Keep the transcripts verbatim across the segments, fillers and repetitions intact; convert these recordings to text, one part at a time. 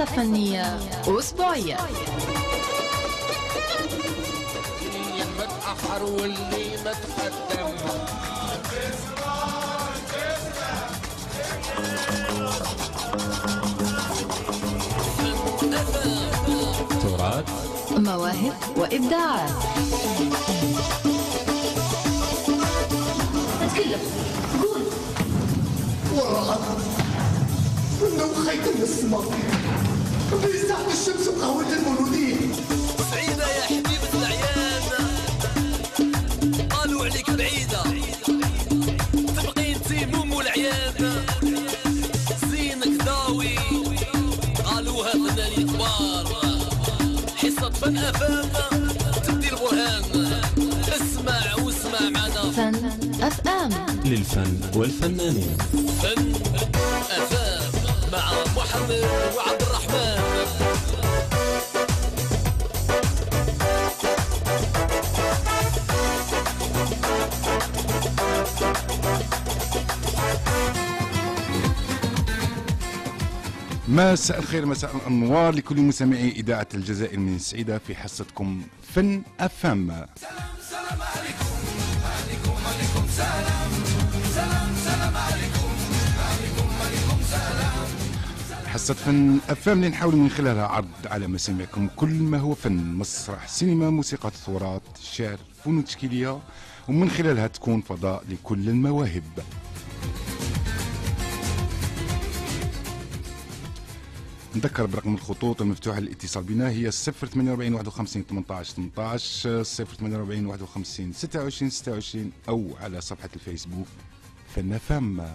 حصة فنية أسبوعية. اللي متأخر واللي متقدم. تراث، مواهب وإبداعات. تكلم، قول. والله كنا مخيطين السماء بيساعد الشمس وقهوة المولودين. سعيدة يا حبيبة العيان، قالوا عليك بعيدة تبقي انتي مومو العيان. زينك ضاوي قالوها فنانين كبار. حصة فن أفام تدي البرهان. اسمع واسمع معنا فن أف أم للفن والفنانين. فن أفام مع محمد وعبد الرحمن. مساء الخير، مساء الانوار لكل مستمعي اذاعه الجزائر من سعيده في حصتكم فن افهم. سلام سلام عليكم عليكم عليكم سلام سلام سلام عليكم عليكم عليكم سلام. حصه فن افهم اللي نحاول من خلالها عرض على مسامعكم كل ما هو فن، مسرح، سينما، موسيقى، تصويرات، شعر، فنون تشكيليه، ومن خلالها تكون فضاء لكل المواهب. نذكر برقم الخطوط المفتوحة للاتصال بنا هي صفر ثمانية وأربعين واحد وخمسين ثمانية عشر ثمانية عشر، صفر ثمانية وأربعين واحد وخمسين ستة وعشرين ستة وعشرين، أو على صفحة الفيسبوك فن فم.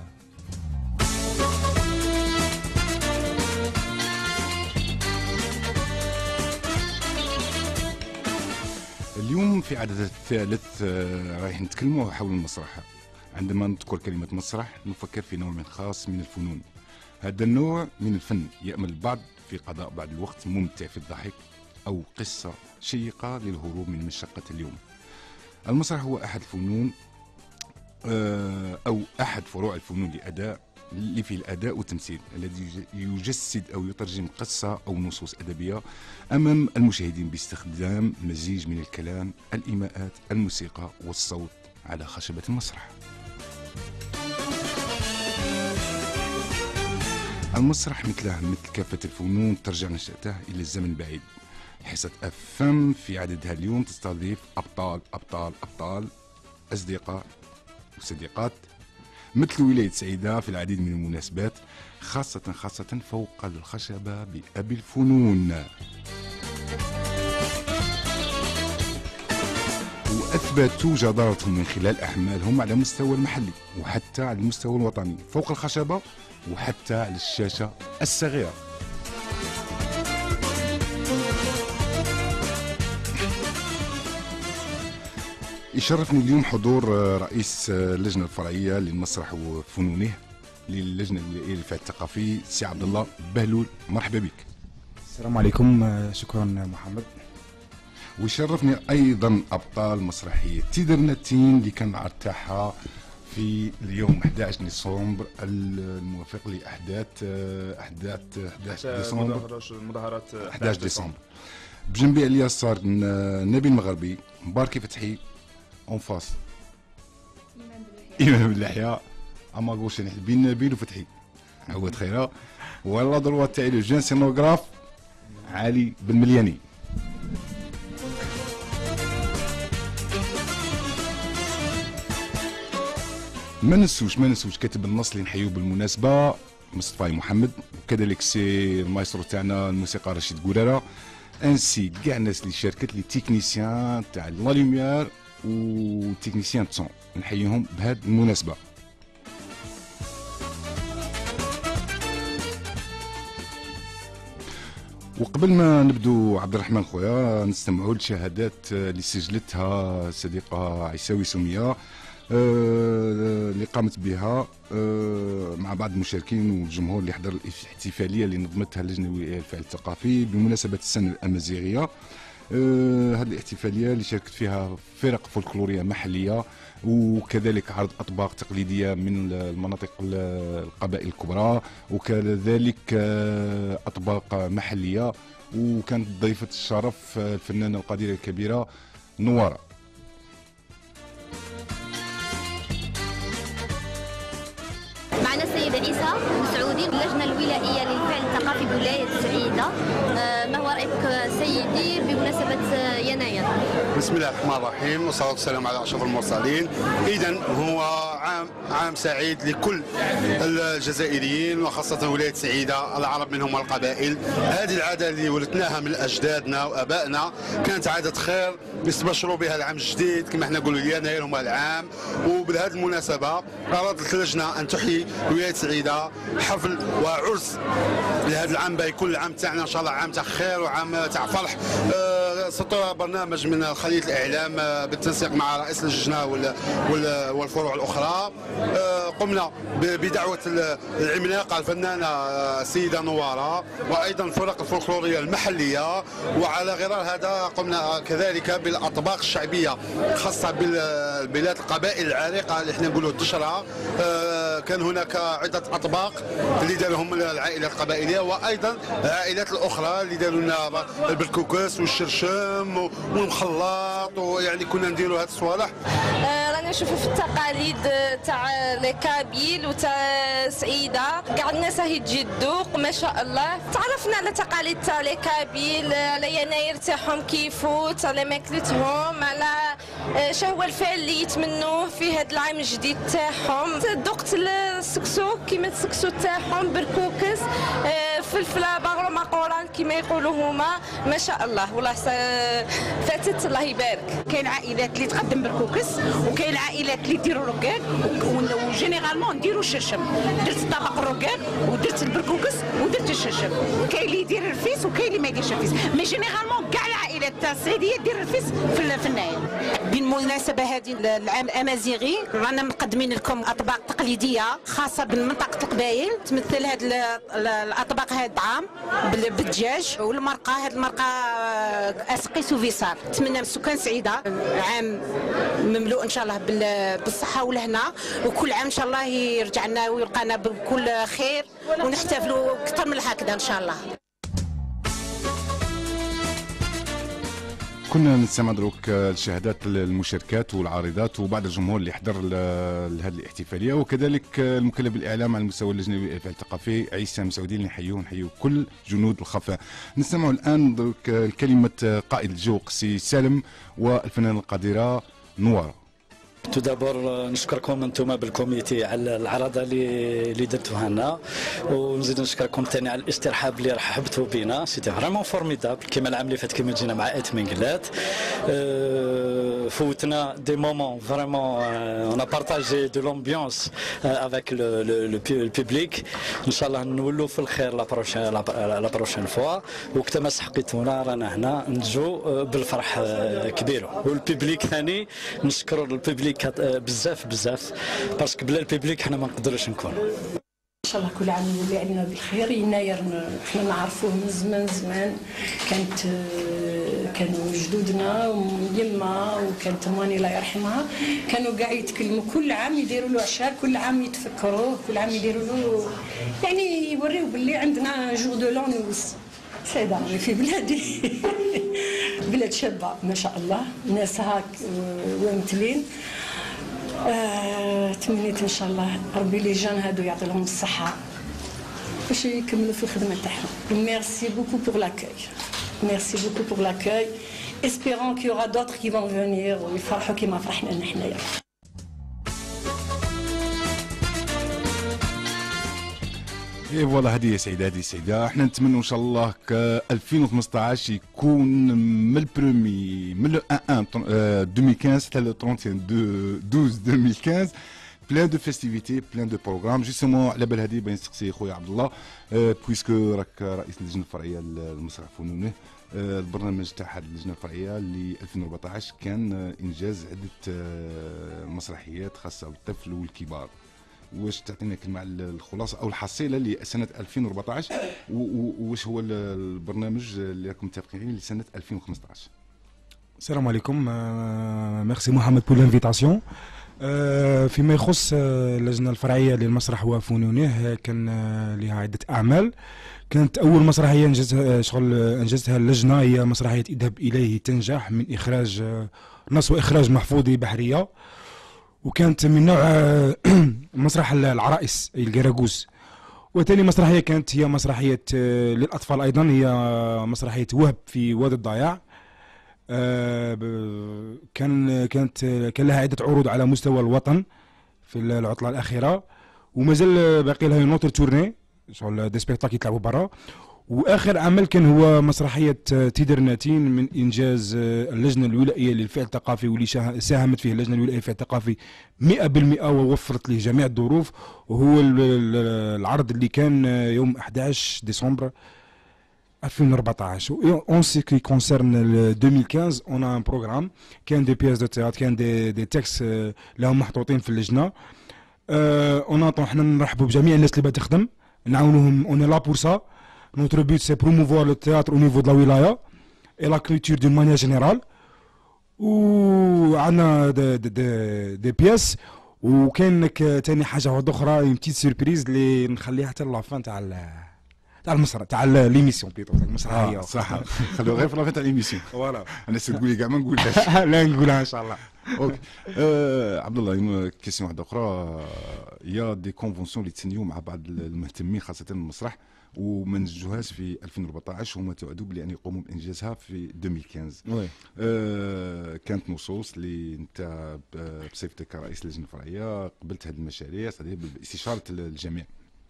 اليوم في عدد الثالث رايح نتكلموا حول المسرح. عندما نذكر كلمة مسرح نفكر في نوع من خاص من الفنون. هذا النوع من الفن يأمل البعض في قضاء بعض الوقت ممتع في الضحك أو قصة شيقة للهروب من مشقة اليوم. المسرح هو أحد الفنون أو أحد فروع الفنون لأداء اللي في الأداء والتمثيل، الذي يجسد أو يترجم قصة أو نصوص أدبية أمام المشاهدين باستخدام مزيج من الكلام، الإيماءات، الموسيقى والصوت على خشبة المسرح. المسرح مثله مثل كافة الفنون ترجع نشأته إلى الزمن البعيد. حصة أفهم في عددها اليوم تستضيف أبطال أبطال أبطال أصدقاء وصديقات مثل ولاية سعيدة في العديد من المناسبات، خاصة خاصة فوق الخشبة بأبي الفنون. وأثبتوا جدارتهم من خلال أعمالهم على مستوى المحلي وحتى على المستوى الوطني، فوق الخشبة وحتى على الشاشة الصغيرة. يشرفني اليوم حضور رئيس اللجنة الفرعية للمسرح وفنونه للجنة الولائية للدفاع الثقافي سي عبد الله بهلول. مرحبا بك. السلام عليكم، شكرا محمد. ويشرفني أيضا أبطال مسرحية تيدرنتين اللي كان العرض تاعها في اليوم أحد عشر ديسمبر الموافق لأحداث أحداث أحد عشر ديسمبر مظاهرات أحد عشر ديسمبر. بجنبي على اليسار نبيل المغربي، مباركي فتحي، اون فاس إمام باللحية، أما قوش بين نبيل وفتحي عواد خيرا، ولا دروات تاعي لو جون سينوغراف علي بن ملياني. ما نسوش ما نسوش كاتب النص اللي نحيوه بالمناسبة مصطفى محمد، وكذلك سي المايسترو تاعنا الموسيقى رشيد قرارة، انسي كاع الناس اللي شاركت لي تكنيسيان تاع لا لوميير و تكنيسيان تون، نحييهم بهذه المناسبة. وقبل ما نبدو عبد الرحمن خويا نستمعوا لشهادات اللي سجلتها الصديقة عيساوي سمية اللي قامت بها مع بعض المشاركين والجمهور اللي حضر الاحتفاليه اللي نظمتها اللجنه الولائيه للفعل الثقافي بمناسبه السنه الامازيغيه هذه الاحتفاليه اللي شاركت فيها فرق فولكلوريه محليه وكذلك عرض اطباق تقليديه من المناطق القبائل الكبرى وكذلك اطباق محليه. وكانت ضيفه الشرف الفنانه القديره الكبيره نواره. معنا السيد عيسى مسعودي من اللجنه الولائيه للفعل الثقافي بولايه سعيده. ما هو رايك سيدي بمناسبه يناير؟ بسم الله الرحمن الرحيم والصلاه والسلام على اشرف المرسلين. اذا هو عام عام سعيد لكل الجزائريين وخاصه ولايه سعيده، العرب منهم والقبائل. هذه العاده اللي ورثناها من اجدادنا وابائنا كانت عاده خير يستبشروا بها العام الجديد كما احنا نقولوا يناير هو العام. وبهذه المناسبه ارادت اللجنه ان تحيي ولايه سعيده حفل وعرس لهذا العام باي كل عام تاعنا ان شاء الله عام تاع خير وعام تاع فرح. أه سطر برنامج من خليه الاعلام بالتنسيق مع رئيس اللجنه والفروع الاخرى. أه قمنا بدعوه العملاقه الفنانه السيده نواره وايضا الفرق الفولكلوريه المحليه. وعلى غرار هذا قمنا كذلك بالاطباق الشعبيه خاصه بالبلاد القبائل العريقه اللي احنا نقولوا الدشره. أه كان هناك عده اطباق اللي دارهم العائلات القبائليه وايضا العائلات الاخرى اللي داروا لنا البركوكس والشرشم والمخلط، ويعني كنا نديروا هذه الصوالح. آه رانا نشوفوا في التقاليد تاع الكابيل وتاع سعيده كاع الناس راهي تجي تذوق ما شاء الله. تعرفنا على تقاليد تاع الكابيل، على يناير تاعهم كيفو، على ماكلتهم، على شو هو الفعل اللي يتمنوه في هذا العام الجديد تاعهم. ذقت السكسو كيما السكسو تاعهم بركوكس، فلفله باغلو مقوران كيما يقولوا هما ما شاء الله. والله فاتت الله يبارك. كاين عائلات اللي تقدم بركوكس وكاين عائلات اللي يديروا رقاق وجينيرالمون نديروا الشرشم. درت طبق الرقاق ودرت البركوكس ودرت الشرشم. كاين اللي يدير الرفيس وكاين اللي ما يديرش الرفيس، مي جينيرالمون كاع العائلات تاع السعيديه دير الرفيس في النهايه. بالمناسبه هذه العام الامازيغي رانا مقدمين لكم اطباق تقليديه خاصه بمنطقه القبائل تمثل هذه الاطباق هذا العام بالدجاج والمرقه. هذه المرقه اسقيس وفيصال. نتمنى السكان سعيده عام مملوء ان شاء الله بالصحه والهنا، وكل عام ان شاء الله يرجع لنا ويلقانا بكل خير ونحتفلوا اكثر من هكذا ان شاء الله. كنا نستمع دروك الشهادات المشاركات والعارضات وبعض الجمهور اللي حضر لهذه الاحتفاليه، وكذلك المكلف بالاعلام على المستوى اللجنه الفعل الثقافي عيسى مسعودي اللي نحيوه ونحيو كل جنود الخفاء. نستمع الان دروك كلمه قائد الجوق سي سالم والفنانه القديره نواره. تو دابور نشكركم انتم بالكوميتي على العرضه اللي اللي درتوها لنا، ونزيد نشكركم ثاني على الاسترحاب اللي رحبتوا بنا. سيتي فريمون فورميدابل كما العام اللي فات كما جينا مع ات منقلات. فوتنا دي مومون فريمون اون بارطاجي دو لومبيونس افيك لو بوبليك. ان شاء الله نولوا في الخير لا بروشين لا بروشين فوا، وقت ما سحقيتونا رانا هنا نجو بالفرح كبير. والبوبليك ثاني نشكر البوبليك بزاف بزاف باسكو بلا البيبليك حنا ما نقدروش نكون. ان شاء الله كل عام يولي علينا بالخير. يناير احنا نعرفوه من زمان زمان، كانت كانوا جدودنا ويما وكانت مواني الله يرحمها كانوا قاع يتكلموا كل عام يديروا له عشاء، كل عام يتفكروه، كل عام يديروا له يعني يوريو باللي عندنا جور دو لونوس. سعيده راني في بلادي بلاد شابه ما شاء الله، ناس هاك ومثلين. آه، تمنيت ان شاء الله ربي لي جان هادو يعطي لهم الصحه باش يكملوا في الخدمه تاعهم. ميرسي بوكو بور لاكاي، ميرسي بوكو بور لاكاي. اسبيرون كي يورا دوطر كي فون فونير ويفرحوا كيما فرحنا لنا حنايا. اي فوالا هذه سعيده هذه سعيده. احنا نتمنوا ان شاء الله ك ألفين وخمسطاش يكون من البرومي من لو واحد ألفين وخمسطاش حتى لو واحد وثلاثين اثناش ألفين وخمسطاش بلان دو فيستيفيتي بلان دو بروغرام. جوستومون على بال هذه بغيت نسقسي خويا عبد الله بويسكو راك رئيس اللجنه الفرعيه للمسرح الفنوني. البرنامج تاع هذه اللجنه الفرعيه ل ألفين وأربعطاش كان انجاز عده مسرحيات خاصه بالطفل والكبار. واش تعطينا كلمه على الخلاصه او الحصيله لسنه ألفين وأربعطاش، واش هو البرنامج اللي راكم متفقين عليه لسنه ألفين وخمسطاش؟ السلام عليكم. ميرسي محمد بور لانفيتاسيون. فيما يخص اللجنه الفرعيه للمسرح وفنونه، كان لها عده اعمال. كانت اول مسرحيه انجزتها شغل انجزتها اللجنه هي مسرحيه اذهب اليه تنجح من اخراج نص واخراج محفوظي بحريه، وكانت من نوع مسرح العرائس اي القراقوس. وثاني مسرحيه كانت هي مسرحيه للاطفال ايضا، هي مسرحيه وهب في وادي الضياع. كان كانت كان لها عده عروض على مستوى الوطن في العطله الاخيره، ومازال باقي لها نوتر تورني شغل دي سبيكتاكل يتلعبوا برا. واخر عمل كان هو مسرحيه تيدرناتين من انجاز اللجنه الولائيه للفعل الثقافي، واللي ساهمت فيه اللجنه الولائيه للفعل الثقافي مئة بالمئة ووفرت له جميع الظروف. وهو العرض اللي كان يوم أحد عشر ديسمبر ألفين وأربعطاش. اون سي كي كونسيرن ألفين وخمسطاش اون ان بروغرام، كان دي بياس دو تياتر، كان دي دي تكست لهم محطوطين في اللجنه. اون حنا نرحبوا بجميع الناس اللي بتخدم، نعاونوهم. اون لا بور سا. Notre but c'est promouvoir le théâtre au niveau de la wilaya et la culture d'une manière générale. وعندنا دي, دي, دي بياس. وكاين ثاني حاجه واحده اخرى، اون بتيت سيربريز اللي نخليها حتى لافان تاع تاع المسرح تاع ليميسيون بيتو تاع المسرحيه. آه صح، خلوها غير في لافان تاع ليميسيون. فوالا انا تقولي كاع ما نقولهاش. لا نقولها ان شاء الله. اوكي. آه عبد الله، كيسيون واحده اخرى، يا دي كونفونسيون اللي تسنيو مع بعض المهتمين خاصه المسرح وما نجوهاش في ألفين وأربعطاش، هما توعدوا بلي يقوموا بانجازها في ألفين وخمسطاش. وي آه كانت نصوص اللي انت بصفتك كرئيس اللجنه الفرعيه قبلت هذه المشاريع باستشاره الجميع.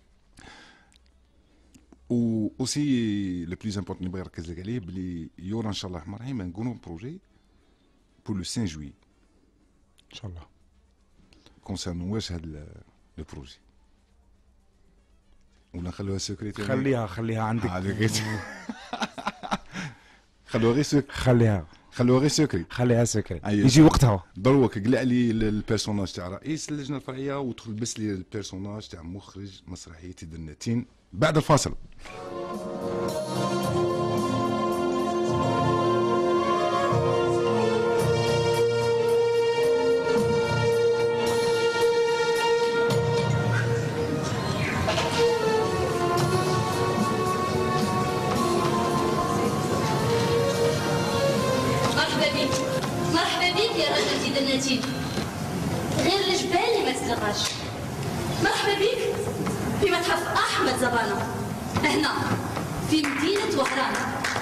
و اوسي لو بليز امبورطون اللي بغي نركز لك عليه بلي يورا ان شاء الله الرحمن الرحيم نقولوا بروجي بور لو خمسة جويي ان شاء الله. كونسيرنو واش هذا لو بروجي ولا نخلوها سكريت؟ خليها خليها عندك. خلوها غير سكريت. خليها خلوها غير سكريت. خليها سكريت يجي وقتها. دروك قلع لي البيرسوناج تاع رئيس اللجنه الفرعيه ودخل بس لي البيرسوناج تاع مخرج مسرحيه تيدرناتين بعد الفاصل. غير الجبال اللي ما تتلقاش. مرحبا بك في متحف احمد زبانه هنا في مدينه وهران.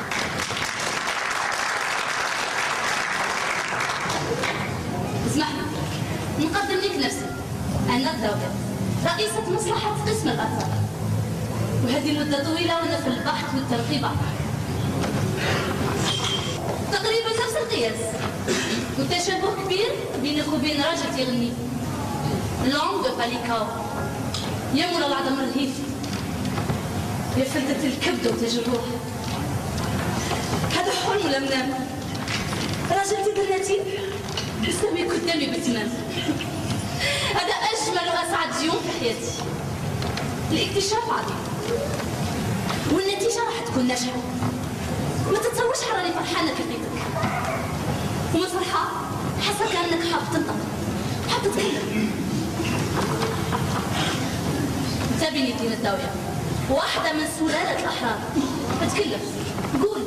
اسمح لي نقدم لك نفسي، انا الدولة رئيسة مصلحة قسم الاثار، وهذه مدة طويلة وانا في البحث والتنقيب تقريبا نفس القياس، والتشابه كبير بينك وبين راجل تيغني لونغ دو باليكاو. يا مولا العظم الرهيف، يا فلتة الكبد وتاج الروح. هذا حلم ولا منام؟ راجل تيدرناتين يسمي قدامي بالتمام. هذا اجمل واسعد يوم في حياتي. الاكتشاف عظيم والنتيجه راح تكون ناجحه. ما تتصورش راني فرحانه في لقيتك، ومن فرحه حاسه كانك حاب تنطق، حاب تتكلم. تابيني دين الداويه، واحده من سلاله الاحرار. اتكلم قول.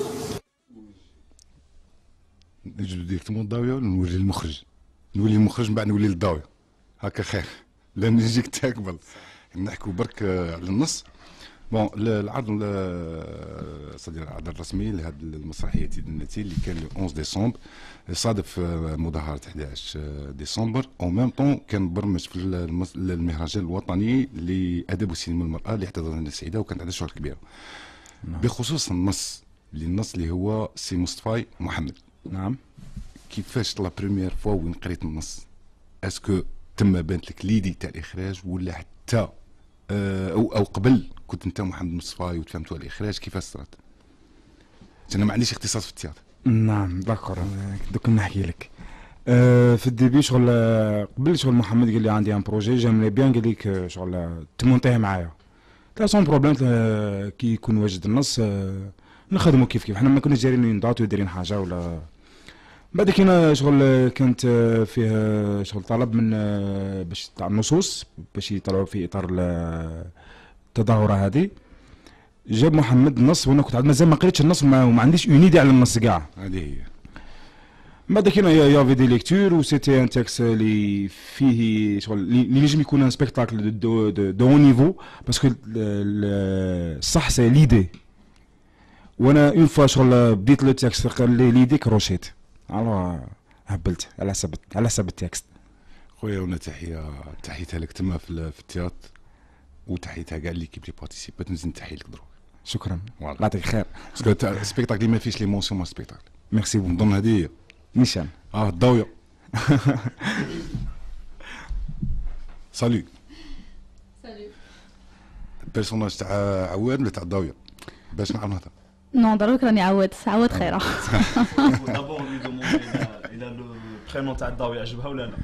نجبد ديريكتومون الداويه ونوري المخرج، نولي المخرج من بعد نولي للداويه، هكا خير. لان نجيك تقبل نحكوا برك على النص. بون العرض صدير العرض الرسمي لهذه المسرحيه تيدرناتين اللي كان لو أحد عشر ديسمبر، صادف مظاهره أحد عشر ديسمبر. او ميم طون كان برمج في المهرجان الوطني لادب وسينما المراه اللي احتضنها السعيده، وكانت عندها شهره كبيره. نعم. بخصوص النص اللي النص اللي هو سي مصطفى محمد. نعم. كيفاش لا بريمير فوا وين قريت النص؟ اسكو تم بانت لك ليدي تاع الاخراج ولا حتى او او قبل كنت انت محمد مصطفى وتفهمتوا على الاخراج؟ كيفاش صرات؟ انا ما عنديش اختصاص في التياتر. نعم داكور، دوك نحكي لك. أه في الديبي شغل قبل شغل محمد قال لي عندي ان بروجي جامري بيان، قال لك شغل تمونتيه معايا لا سون بروبليم. كي يكون واجد النص أه نخدموا كيف كيف، حنا ما كناش دايرين داتو دايرين حاجه ولا بعد كاين شغل كانت فيه شغل طلب من باش تاع النصوص باش يطلعوا في اطار التظاهره هذه. جاب محمد النص وانا كنت مازال ما قريتش النص وما عنديش اون ايدي على النص كاع. هذه هي. بعد كاين يافي دي ليكتور و سيتي ان تكست اللي فيه شغل اللي نجم يكون ان سبيكتاكل دو دو اون نيفو باسكو صح سي ليدي. وانا اون فوا شغل بديت لو تكست قال لي ليدي كروشيت الو هبلت على حسب على حسب التكست. خويا وانا تحيه تحيتها لك تما في في التياتر وتحيتها كاع ليكيب لي بارتيسيبات. نزيد نتحي لك دروك. شكرا الله يعطيك خير. باسكو السبيكتاكل اللي ما فيش ليمونسيون ما سبيكتاكل. ميرسي بون. نظن هذه هي نيشان. اه الضاويه. سالي. سالي. البيرسوناج تاع عواد ولا تاع الضاويه باش نعرف نهضر. نو ضروري راني عواد عواد خيره. دابور لي دوموندي الى لو برينون تاع الضاويه عجبها ولا لا.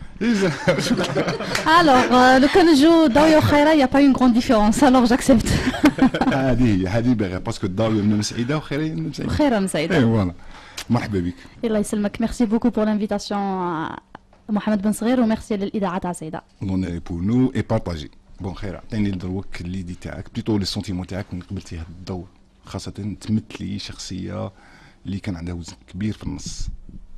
الوغ لو كان نجو ضاويه وخيره يا با اون غروند ديفيرونس الوغ جاكسبت. هذه هي هذه باغي باسكو الضاويه من مسعيده وخيره من مسعيده. خيره مسعيده. اي فوالا. مرحبا بك. الله يسلمك. ميرسي بوكو بور لانفيتاسيون محمد بن صغير وميرسي للاذاعه تاع سيده. اون اي بور نو اي بارطاجي. بون خير عطيني دروك ليدي تاعك بليتو لي سونتيمون تاعك من قبلتي هذا الضوء خاصه تمثلي شخصيه اللي كان عندها وزن كبير في النص.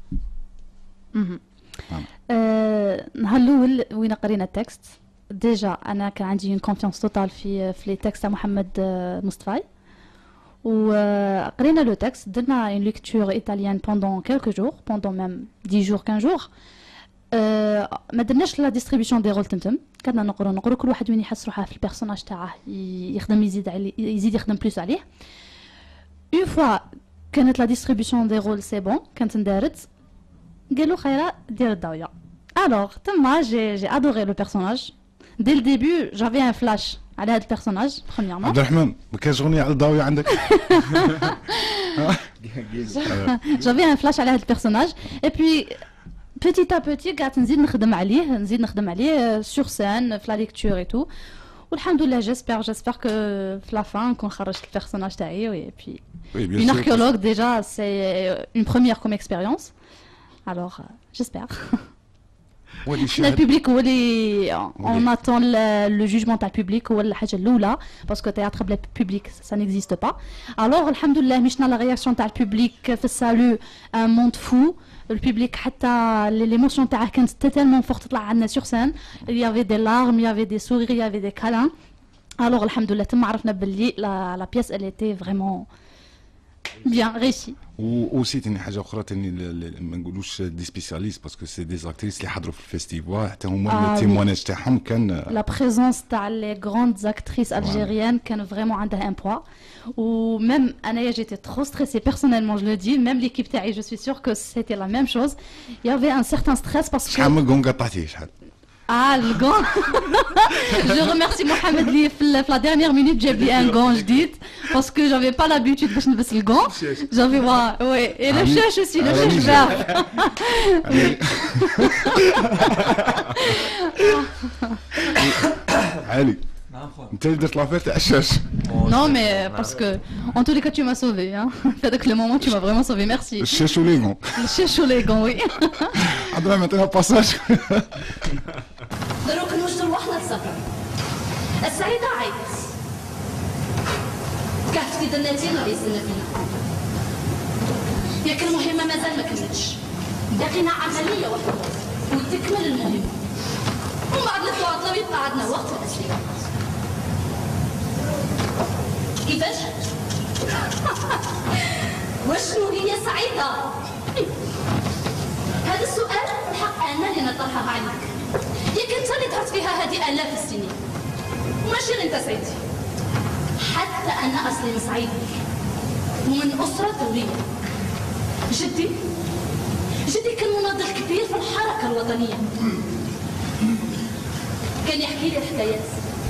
أه نهار الاول وين قرينا التكست ديجا انا كان عندي اون كونفيونس توتال في في لي تكست تاع محمد مصطفى وقرينا لو تكست درنا اون ليكتور ايطاليان بوندون كيلكو جور بوندون ميم دix جور quinze جور. أه ما درناش لا ديستريبيسيون دي رول تمتم كنا نقرو نقرو كل واحد وين يحس روحه في البيرسوناج تاعه يخدم يزيد عليه يزيد يخدم بلوس عليه. اون فوا كانت لا ديستريبيسيون دي رول سي بون كانت اندارت قالوا خيرا دير الضاويه. الوغ تما جي جي ادوري لو بيرسوناج دي الديبي جافي ان فلاش على هذا البيرسوناج برومييرمون. عبد الرحمن ما كاينش اغنيه على الضاويه عندك؟ جافي ان فلاش على هذا البيرسوناج اي بي بيتي ا بيتي قعدت نزيد نخدم عليه نزيد نخدم عليه سور سين في لا ليكتور اي تو والحمد لله جيسبر جيسبر كو في لا فان نكون خرجت البيرسوناج تاعي اي بي اون اركيولوج ديجا سي اون بروميير كوم اكسبيريونس. Alors, euh, j'espère. Le public, on attend le, le jugement du public ou la chose l'oula parce que théâtre public ça n'existe pas. Alors, alhamdoulilah, مشنا la réaction du public في salut un monde fou. Le public حتى l'émotion تاعه كانت tellement forte طلع عندنا sur scène. Il y avait des larmes, il y avait des sourires, il y avait des câlins. Alors, alhamdoulilah, تما عرفنا باللي la la pièce elle était vraiment bien réussie. وسي تاني حاجه اخرى تاني ما نقولوش دي سبيسياليست باسكو سي دي زاكتريس اللي حضروا في الفيستيفال حتى هما التيمواناج تاعهم كان لا بريزونس تاع لي غروند زاكتريس الجيريان كان فريمون عندها ان بوا وميم انايا جيتي ترو ستريسي بيرسونيلمون جو لو دي ميم ليكيب تاعي جو سوي سيغ كو سيتي لا ميم شوز يافي ان سيغتان ستريس باسكو شحال من كون قطعتيه شحال Ah, le gant. Je remercie Mohamed Li. La dernière minute, j'ai mis un gant jadid parce que j'avais pas l'habitude de mettre le gant. J'avais ouais, et le chèche aussi, le chèche vert. Ali. انت اللي درت لافير تاع الشاش. Non mais parce que en tous les cas tu m'as sauvé hein. Fait que le moment tu m'as vraiment sauvé, merci. الشاش ولي غون. الشاش ولي غون oui. عبد الرحمن عطينا باساج. دروك نوصلوا لوحنا السفر. السعيدة عيط. كهفتي دناتين اللي يسلم فينا. ياك المهمة مازال ما كملتش. باقينا عملية واحدة وتكمل المهمة. ومن بعد نطلعوا عطلة ويبقى عندنا وقت للأسئلة. كيفاش؟ وشنو هي سعيدة؟ هذا السؤال الحق أنا اللي نطرحه عليك. ياك انت اللي ظهرت فيها هذه آلاف السنين. ماشي غير انت سعيدي. حتى أنا أصلي من صعيد ومن أسرة ثورية. جدي جدي كان مناضل كبير في الحركة الوطنية. كان يحكي لي الحكايات.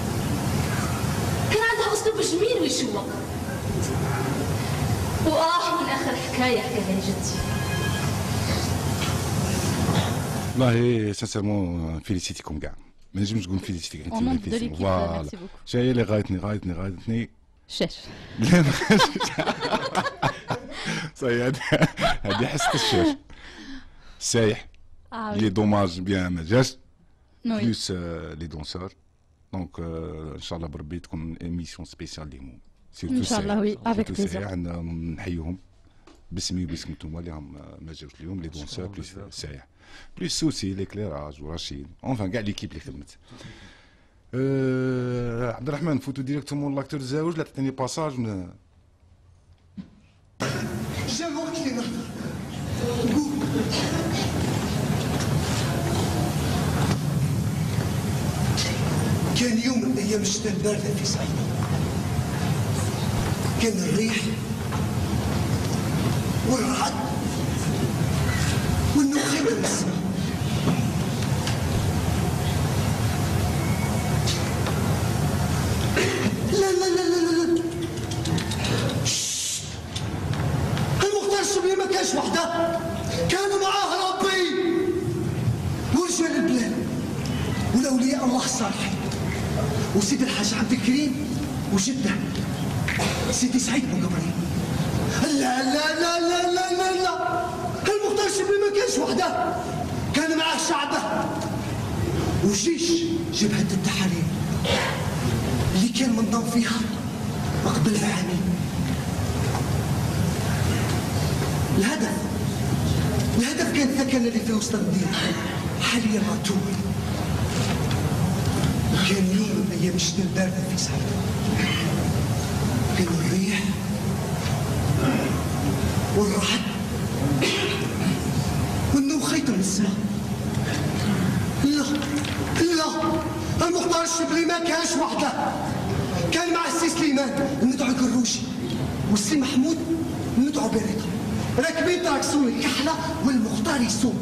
كان عندها أسلوب جميل ويشوق. وآه من آخر حكاية حكاها لي جدي. والله سانسيرمون فيليسيتيكم كاع ما نجمش نقول فيليسيتيك انت فوالا شاي اللي غايتني غايتني غايتني شاش لا صاي هذه حسيت الشاش سايح Ah oui. لي دوماج بيان ما جاش Oui. بلوس لي دونسور دونك ان شاء الله بربي تكون ايميسيون سبيسيال ليهم سيرتو إن شاء الله، وي، افيك بليزير. عندنا نحييهم باسمي وباسم نتوما اللي هم ما جاوش اليوم لي دونسور بلوس سايح بلوس سوسي ليكليراج ورشيد اونفان كاع ليكيب اللي خدمت. أه عبد الرحمن نفوتو ديريكتومون لاكتور الزاوج لا تعطيني باساج من جا الوقت اللي نهضر نقول كان يوم من ايام الشتاء البارده في صعيد، كان الريح والرعد والنخيل من السماء. لا لا لا لا لا لا ششت. المختار الشبلي ما كانش وحده، كانوا معاه ربي ورجال البلاد والاولياء الله الصالحين وسيد الحاج عبد الكريم وجده سيدي سعيد بن قبري. لا لا لا لا لا لا لا المختار الشبلي ما كانش وحده، كان معاه شعبه وجيش جبهه التحرير اللي كان منظم فيها قبل عامين. الهدف الهدف كان الثكن اللي في وسط المدينه حاليا مقتول. كان يوم من ايام الشتاء البارده في صعيد، كان الريح والرعد والنوخيط من السماء. لا لا المختار الشبلي ما كانش وحده، كان مع السي سليمان المدعو القروشي والسي محمود المدعو بريطة راكبين تراكسون الكحله والمختار يسوق.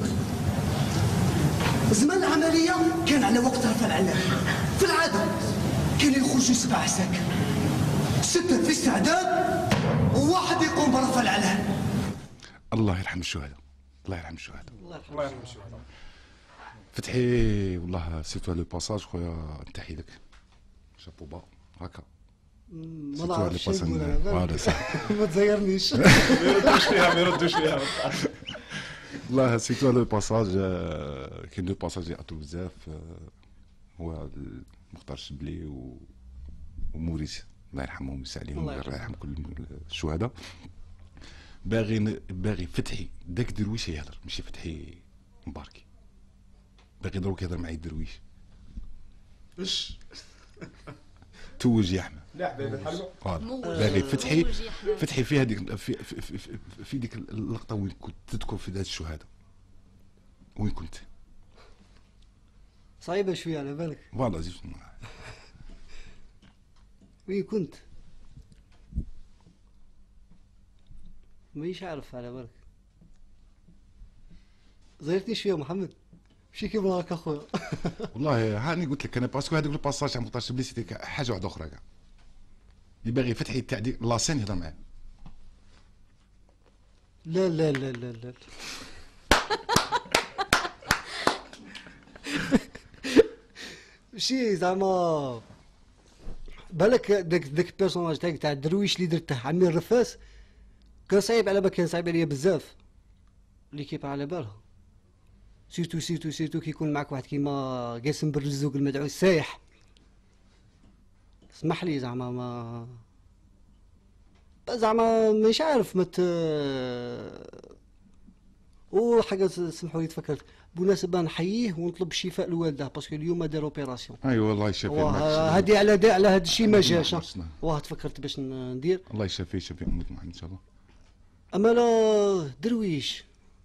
زمان العمليه كان على وقت رفع العلام، في العاده كان يخرجوا سبع عساكر، سته في استعداد وواحد يقوم برفع العلام. الله يرحم الشهداء، الله يرحم الشهداء. الله يرحم الشهداء. فتحي والله سيتو لو باساج خويا نتحي لك شابو با هكا ما نعرفش شي نقول انا فوالا صح ما تزيرنيش. ما يردوش فيها ما يردوش فيها. والله سيتو لو باساج كاين لو باساج اللي عطو بزاف هو المختار الشبلي و وموريس الله يرحمهم ويسع عليهم الله يرحم كل الشهداء. باغي باغي فتحي داك درويش يهضر ماشي فتحي مباركي، باغي دروك يهضر معايا الدرويش. اش توج يا احمد. لا حبيبي الحلوه. باغي فتحي فتحي في هذيك في, في, في, في, في ديك اللقطه وين كنت تذكر في ذات الشهداء وين كنت؟ صعيبه شويه على بالك. فوالا زيد وين كنت؟ مانيش عارف على بالك. زيرتني شويه محمد ماشي كيما راك اخويا. والله هاني قلت لك انا باسكو هذوك الباساج تاع مختار الشبلي سيتي حاجه واحده اخرى كاع اللي باغي فتحي تاع ديك لاسين يهضر معاه. لا لا لا لا لا ماشي زعما بالك داك داك البيرسوناج تاعك تاع الدرويش اللي درته عمي الرفاس كان صعيب على بالك، كان صعيب عليا بزاف ليكيب على بالها سيرتو سيرتو سيرتو كي يكون معك واحد كيما قاسم بالرزوق المدعو السايح. اسمح لي زعما ما زعما مش عارف مت وحاجه سمحوا لي تفكرت بمناسبه نحييه ونطلب الشفاء لوالده باسكو اليوم دار اوبيراسيون. ايوا الله يشافيه. هذه على دا على هذا الشيء ما جاش واه تفكرت باش ندير. الله يشافيه يشافي امك محمد ان شاء الله. اما لا درويش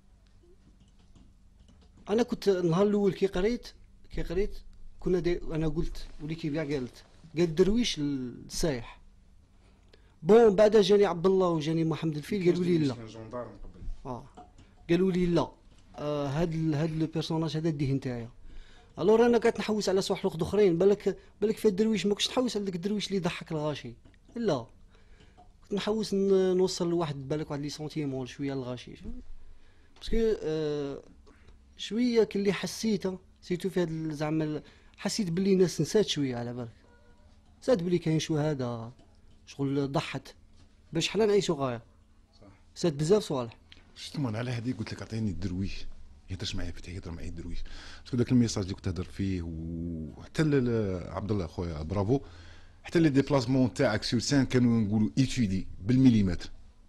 انا كنت النهار الاول كي قريت كي قريت كنا دي انا قلت ولي كي كاع قالت قال درويش السايح. بون بعد جاني عبد الله وجاني محمد الفيل قالوا لي لا. اه قالوا لي لا آه هاد هاد لو بيرسوناج هذا ديه نتايا. الور انا قعدت نحوس على صوالح اخرين بالك بالك في الدرويش ما كنتش نحوس على داك الدرويش اللي يضحك الغاشي لا كنت نحوس نوصل لواحد بالك واحد لي سونتيمون شويه الغاشي باسكو آه شويه كلي حسيته سيتو في هاد زعما حسيت باللي الناس نسات شويه على بالك نسات باللي كاين شهداء شغل ضحت باش حنا نعيشوا غايه صح نسات بزاف صوالح. شتو انا على هذه قلت لك عطيني الدرويش يهدرش معايا فتحي، يهدر معايا درويش. باسكو داك الميساج اللي كنت تهدر فيه وحتى عبد الله خويا برافو، حتى لي ديبلاسمون تاعك سور سان كانوا نقولوا ايتودي بالمليمتر.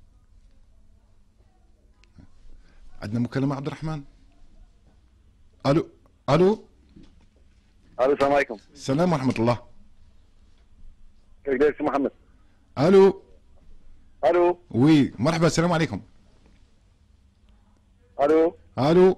عندنا مكالمة عبد الرحمن. الو الو الو السلام عليكم. السلام ورحمة الله. كيف داير سي محمد؟ الو الو وي مرحبا السلام عليكم. الو الو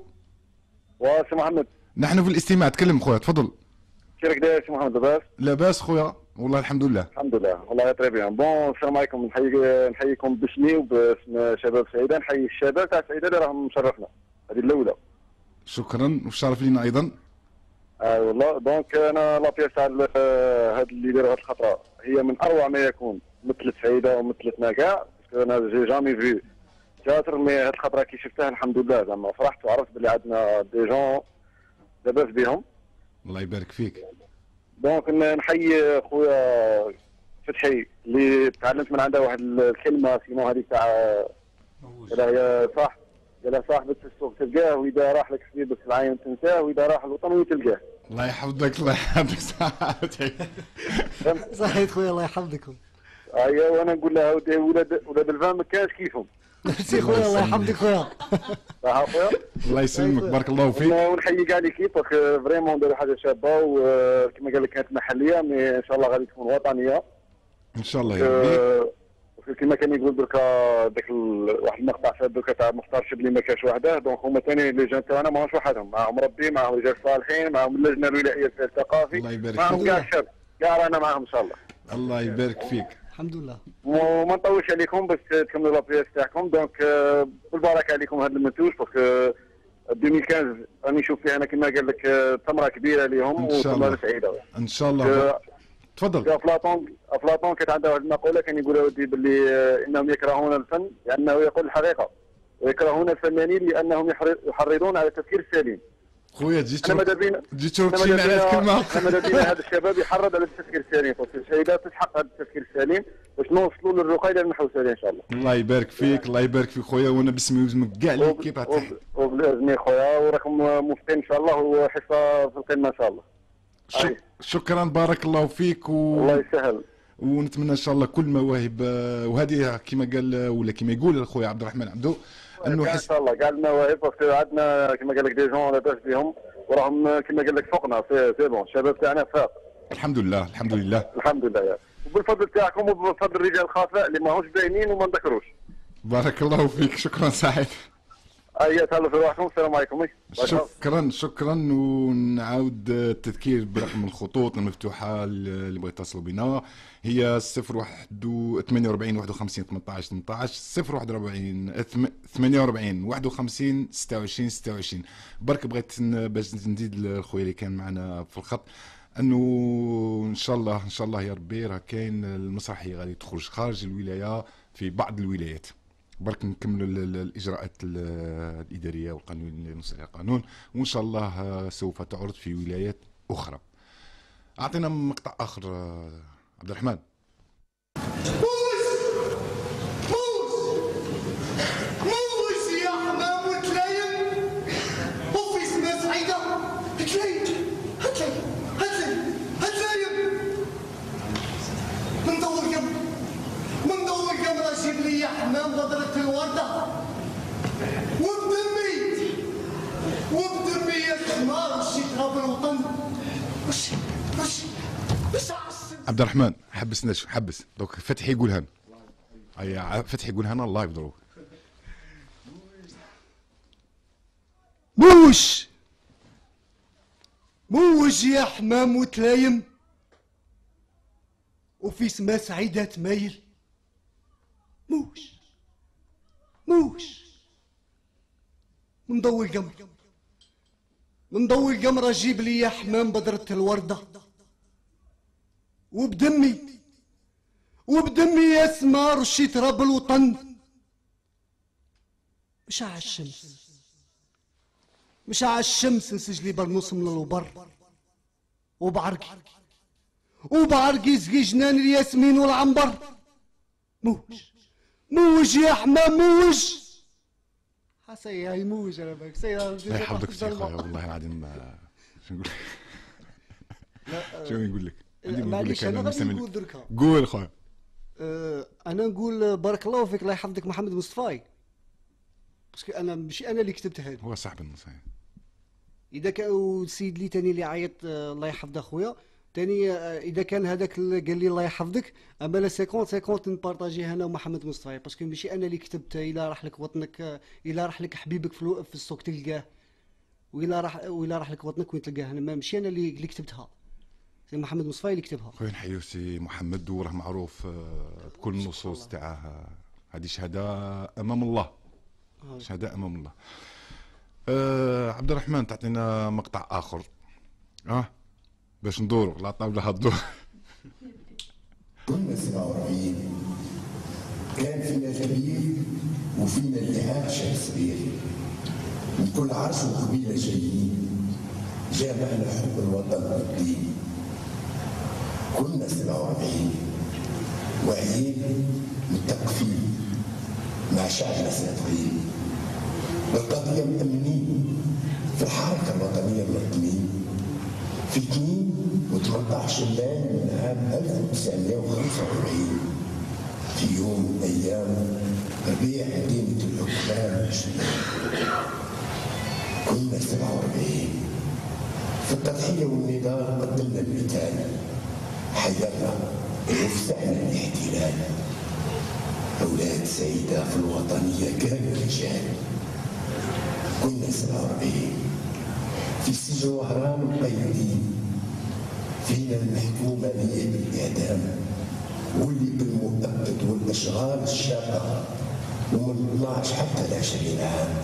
وسي محمد. نحن في الاستماع، تكلم خويا تفضل. كيفك داير سي محمد؟ لاباس؟ لاباس خويا والله الحمد لله. الحمد لله والله تري بيان. بون السلام عليكم، نحيي نحييكم باسمي وباسم شباب سعيده، نحيي الشباب تاع سعيده اللي راهم مشرفنا، هذه الاولى. شكرا والشرف لينا ايضا. اه والله دونك انا لا بيس تاع هذا اللي دار هذه الخطره هي من اروع ما يكون، مثلت سعيده ومثلتنا كاع، باسكو انا جي جامي في تياتر، مي هذه الخطره كي شفتها الحمد لله زعما فرحت وعرفت بلي عندنا دي جون لاباس بهم. الله يبارك فيك. دونك نحيي خويا فتحي اللي تعلمت من عنده واحد الكلمه سيمون هذيك تاع لا هي صح، قالها صاحبة السوق تلقاه، واذا راح لك حبيبك في العين تنساه، واذا راح الوطن وتلقاه. الله يحفظك الله يحفظك صاحبتي. صحيت خويا الله يحفظكم. ايوا وانا نقول لها ولاد ولاد الفام ما كانش كيفهم. ميرسي خويا الله يحفظك خويا. صح خويا. الله يسلمك بارك الله فيك. ونحيي كاع ليكيب باسكو فريمون داروا حاجه شابه، وكما قال لك كانت محليه مي ان شاء الله غادي تكون وطنيه. ان شاء الله يا ربي. كما كان يقول دركا داك واحد المقطع فات دركا تاع مختار شبلي ما كانش وحده، دونك هما ثاني لي جون تاعنا ماهمش وحدهم، معاهم ربي، معاهم رجال صالحين، معاهم اللجنه الولائيه الثقافي، الله يبارك معاهم فيك. كاع الشعب، كاع رانا معاهم ان شاء الله. الله يبارك فيك. الحمد لله. وما نطولش عليكم باش تكملوا لابياس تاعكم، دونك بالبركه عليكم هذا المنتوج، باسكو ألفين وخمسطاش راني نشوف فيها انا كما قال لك ثمره كبيره لهم وثمره سعيده. ان شاء الله. تفضل. افلاطون افلاطون كانت عنده واحد المقوله كان يقول ودي باللي انهم يكرهون الفن لانه يقول الحقيقه، ويكرهون الفنانين لانهم يحرضون على التفكير السليم. خويا جيت انا ماذا بينا جيت تشرب على هذه الكلمه. انا ماذا بينا هذا الشباب يحرض على التفكير السليم، باسكو السيدات تسحق هذا التفكير السليم باش نوصلوا للرقي اللي نحوسوا عليه ان شاء الله. الله يبارك فيك الله يبارك فيك خويا، وانا باسمي وباسمك كاع اللي كيف تحيي. وبلازمي خويا، وراكم موفقين ان شاء الله، وحصه في القمه ان شاء الله. شك... شكرا بارك الله فيك و... الله يسهل. ونتمنى ان شاء الله كل مواهب، وهذه كما قال ولا كما يقول خويا عبد الرحمن عبدو انه حس... ان شاء الله كاع المواهب، باسكو عندنا كما قال لك دي جون لاباس بهم وراهم كما قال لك فوقنا، سي سي بون الشباب تاعنا فاق. الحمد لله الحمد لله الحمد لله يا. وبالفضل تاعكم وبفضل الرجال الخفاء اللي ماهوش باينين وما نذكروش. بارك الله فيك شكرا سعيد. ايا تهلاو في روحكم، السلام عليكم. شكرا شكرا، ونعاود التذكير برقم الخطوط المفتوحه اللي بغوا يتصلوا بنا، هي صفر واحد ثمانية وأربعين واحد وخمسين ثمنطاش ثمنطاش، صفر واحد وأربعين ثمانية وأربعين واحد وخمسين ستة وعشرين ستة وعشرين. برك بغيت باش نزيد الخويا اللي كان معنا في الخط انه ان شاء الله ان شاء الله يا ربي راه كاين المسرحيه غادي تخرج خارج الولايه في بعض الولايات، برك نكملوا الاجراءات الاداريه والقانونيه اللي نص عليها القانون، وان شاء الله سوف تعرض في ولايات اخرى. اعطينا مقطع اخر عبد الرحمن. جيب لي يا حمام غدرة الوردة وبدمي وبدمي يا حمار وشي تراب الوطن وش وش وش عبد الرحمن حبسنا شو حبس دوك فتحي يقولها لنا. اي فتحي يقولها لنا الله يبدروه. موش موش يا حمام وتلايم وفي سما سعيدة تمايل. موش موش من ضوء القمر من ضوء القمر اجيب لي يا حمام بدرة الوردة وبدمي وبدمي يا سمار وشي تراب الوطن. مش على الشمس مش على الشمس نسجلي برنوس من الوبر وبعرقي وبعرقي زقي جنان الياسمين والعنبر. موش موج يا حمام موج حسي هاي موج انا باك سي الله يحفظك سي خويا والله العظيم ما- شنو نقول لك شنو نقول لك عندي ما نقول معليش لك انا انا غادي مستمل نقول دركا قول خويا آه، انا نقول بارك الله فيك الله يحفظك محمد مصطفاي باسكو انا ماشي انا اللي كتبت هذه هو صاحب النصائح اذا كان السيد لي تاني اللي عيط آه، الله يحفظ اخويا تاني آه، اذا كان هذاك اللي قال لي الله يحفظك اما لا خمسين خمسين نبارطاجي انا ومحمد مصطفى باسكو ماشي انا اللي كتبت الا راح لك وطنك آه، الا راح لك حبيبك في, الو- في السوق تلقاه وإلا راح وإلا راح لك وطنك وين تلقاه انا ماشي انا اللي اللي كتبتها سي محمد مصطفى اللي كتبها خويا نحيو سي محمد وراه معروف آه، بكل النصوص تاعه هذه شهاده امام الله شهاده امام الله أه عبد الرحمن تعطينا مقطع اخر اه باش ندوروا لا طاوله هالدور كنا سبعة وأربعين كان فينا كبير وفينا اللي عاش صغير من كل عرش وقبيلة جايين جامعنا حب الوطن والدين كنا سبعة وأربعين واعيين متقفين مع شعبنا صادقين بالقضية مأمنين في الحركة الوطنية منظمين في اثنين وثمانية مايو من عام ألف وتسعمائة وخمسة وأربعين في يوم من الأيام ربيع مدينة الحكام كنا سبعة وأربعين في التضحية والنضال قدمنا المثال حيرنا وفزعنا الاحتلال أولاد سيدة في الوطنية كانوا رجال كنا سبعة وأربعين في سجن وهران مقيدين فينا المحكومة هي بالإعدام واللي بالمؤبد والأشغال الشاقة ومن اثناش حتى العشرين عام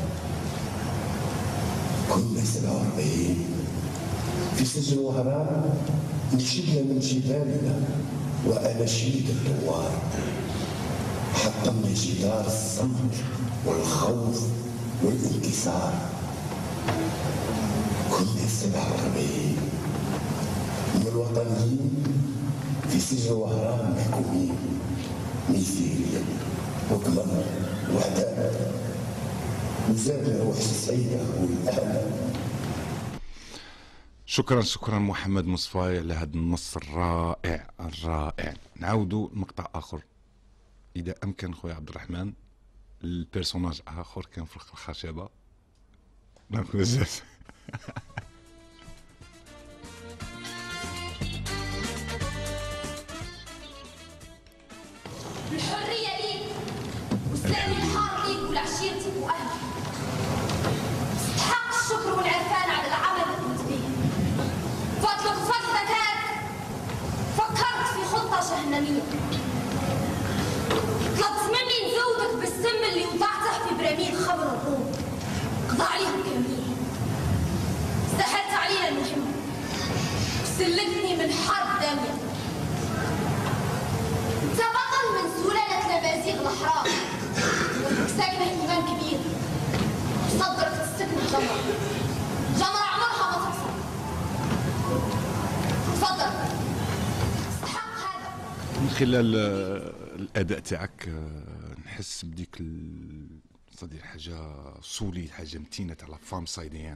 كنا سبعة وأربعين في سجن وهران نشدنا من جبالنا وأناشيد الثوار حطمنا جدار الصمت والخوف والانكسار كنا سبعة وأربعين من الوطنيين في سجن وهران محكومين ميسيريا وكمر وعداد وزادنا روح سعيدة والأمل. شكرا شكرا محمد مصطفى على هذا النص الرائع الرائع. نعاودوا مقطع اخر اذا امكن خويا عبد الرحمن. البيرسوناج اخر كان في الخشبه دونك بزاف الحرية ليك وسلامي الحار ليك ولعشيرتك وأهلك. استحق الشكر والعرفان على العمل اللي قمت به. فضلك وفضل ذكاك فكرت في خطة جهنمية. طلبت مني نزودك بالسم اللي وضعته في براميل خمر الروم. قضى عليهم كاملين. سهلت علينا المهمة وسلكتني من حرب دامية. انت بطل من سلالة الأمازيغ الأحرار ساكنة إيمان كبير صدرك تستكمل جمرة جمرة عمرها ما تكسر. تفضل استحق هذا. من خلال الاداء تاعك نحس بديك صدير حاجه صولي حاجه متينه تاع لا فام صايديان.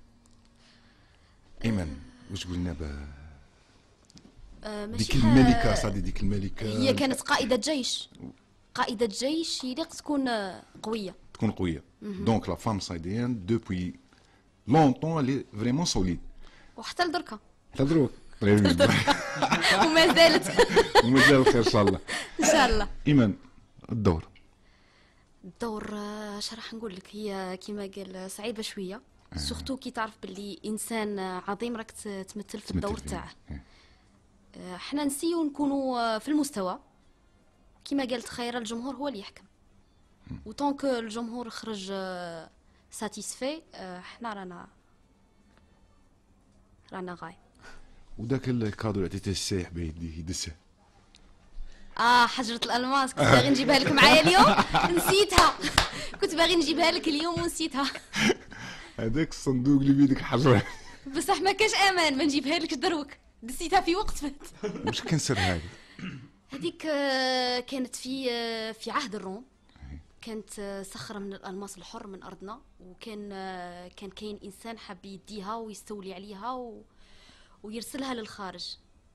ايمن واش قلنا ب ديك الملكه صادي ديك الملكه هي كانت قائدة جيش قائدة جيش يليق تكون قوية تكون قويه. دونك لا فام صايديان دوبوي لونطون لي فريمون سوليد وحتى لدركا حتى دروك وما زالت وما زال خير ان شاء الله ان شاء الله. ايمن الدور الدور اش راح نقول لك هي كما قال سعيد بشويه سورتو كي تعرف باللي انسان عظيم راك تمثل في الدور تاعه. احنا نسيو نكونوا في المستوى كما قالت خير الجمهور هو اللي يحكم وطونك الجمهور خرج ساتيسفي احنا رانا رانا غاي. وداك الكادو اللي عطيته السايح بيديه يدسه اه حجرة الألماس كنت باغي نجيبها لك معايا اليوم نسيتها. كنت باغي نجيبها لك اليوم ونسيتها. هذاك الصندوق اللي بيدك حجره بصح ما كاش امان ما نجيبها لك دروك نسيتها في وقت فات. واش كان سر هذه؟ هذيك كانت في في عهد الروم كانت صخرة من الألماس الحر من أرضنا، وكان كان كاين إنسان حاب يديها ويستولي عليها و... ويرسلها للخارج.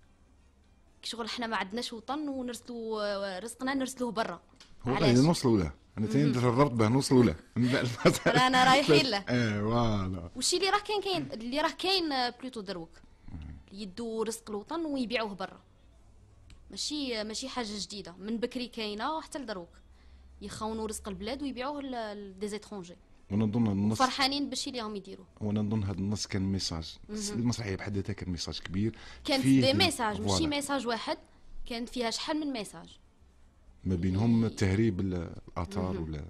شغل احنا ما عندناش وطن ونرسلوا رزقنا نرسلوه برا. هو غادي نوصلوا له، انا تاني تجربت باه نوصلوا له. رانا رايحين له. ايه فوالا. وشي اللي راه كاين كاين اللي راه كاين بلوتو دروك يدوا رزق الوطن ويبيعوه برا. ماشي ماشي حاجه جديده، من بكري كاينه حتى لدروك يخونوا رزق البلاد ويبيعوه لديزيترونجي. وانا نظن النص فرحانين بالشي اللي راهم يديروه. وانا نظن هذا النص كان ميساج، المسرحيه بحد ذاتها كان ميساج كبير. كانت دي ميساج ماشي ميساج واحد، كانت فيها شحال من ميساج. ما بينهم تهريب الاثار ولا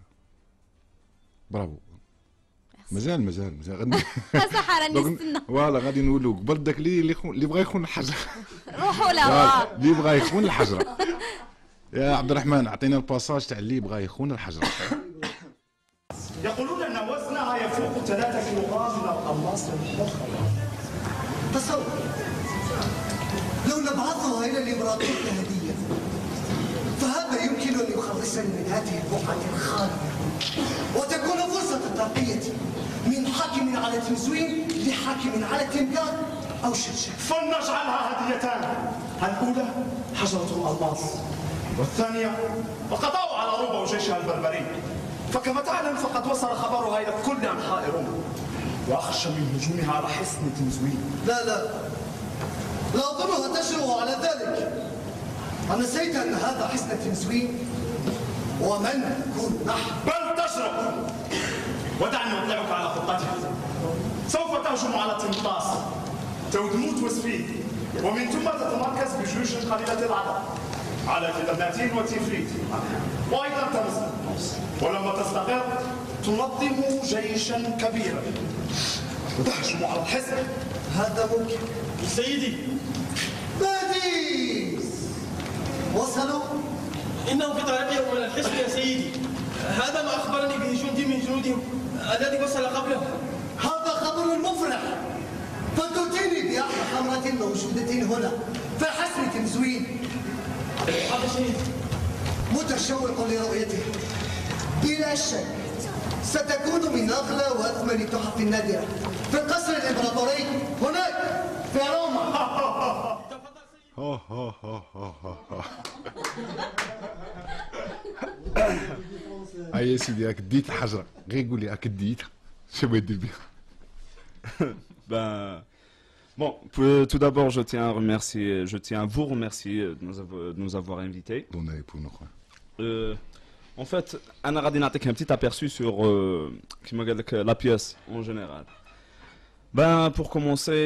برافو. مازال مازال مازال غادي صح راني نستنى. فوالا غادي نقولوا قبل داك اللي اللي بغى يخون الحجر. روحوا له اللي بغى يخون الحجره. يا عبد الرحمن اعطينا الباساج تاع اللي بغى يخون الحجره. يقولون ان وزنها يفوق ثلاثة كيلوغرام من الالماس المخضر. تصور لو نبعثها الى الامبراطوريه هديه، فهذا يمكن ان يخلصني من هذه البقعه الخاليه، وتكون فرصه الترقيه من حاكم على تمزوين لحاكم على تنقال او شرشر. فلنجعلها هديتان، الاولى حجره الالماس، والثانيه القضاء على روما وجيشها البربري. فكما تعلم فقد وصل خبرها الى كل انحاء روما، واخشى من هجومها على حصن تمزوين. لا لا لا اظنها تجرؤ على ذلك. أنسيت أن هذا حصن تمزوين ومن نكون نحن؟ بل تجرؤ. ودعني أطلعك على خطتها. سوف تهجم على تمطاس، تودموت وسفيد، ومن ثم تتمركز بجيوش قليلة العدد على فيلماتين وتيفريت وأيضا تمز، ولما تستقر تنظم جيشا كبيرا وتهجم على الحصن. هذا ممكن. سيدي باديس وصلوا؟ إنهم في طريقهم إلى الحصن يا سيدي. هذا ما أخبرني به جندي من جنودهم الذي وصل قبله. هذا خبر مفرح. فتأتيني بأحد خمرة موجودة هنا في حصن تمزوين. هذا شيء متشوق لرؤيته. بلا شك ستكون من أغلى وأثمن تحف النادرة في القصر الإمبراطوري هناك في روما. ها ها ها ها ها. هيا يا سيدي راك ديت الحجره، غير قول لي راك ديتها، شنو بغيت دير بها؟ Ben, bon, tout d'abord, je tiens à remercier, je tiens à vous remercier de nous avoir, de nous avoir invités. Euh, en fait, Anna Radina a un petit aperçu sur euh, qui m'a dit la pièce en général. Ben, pour commencer,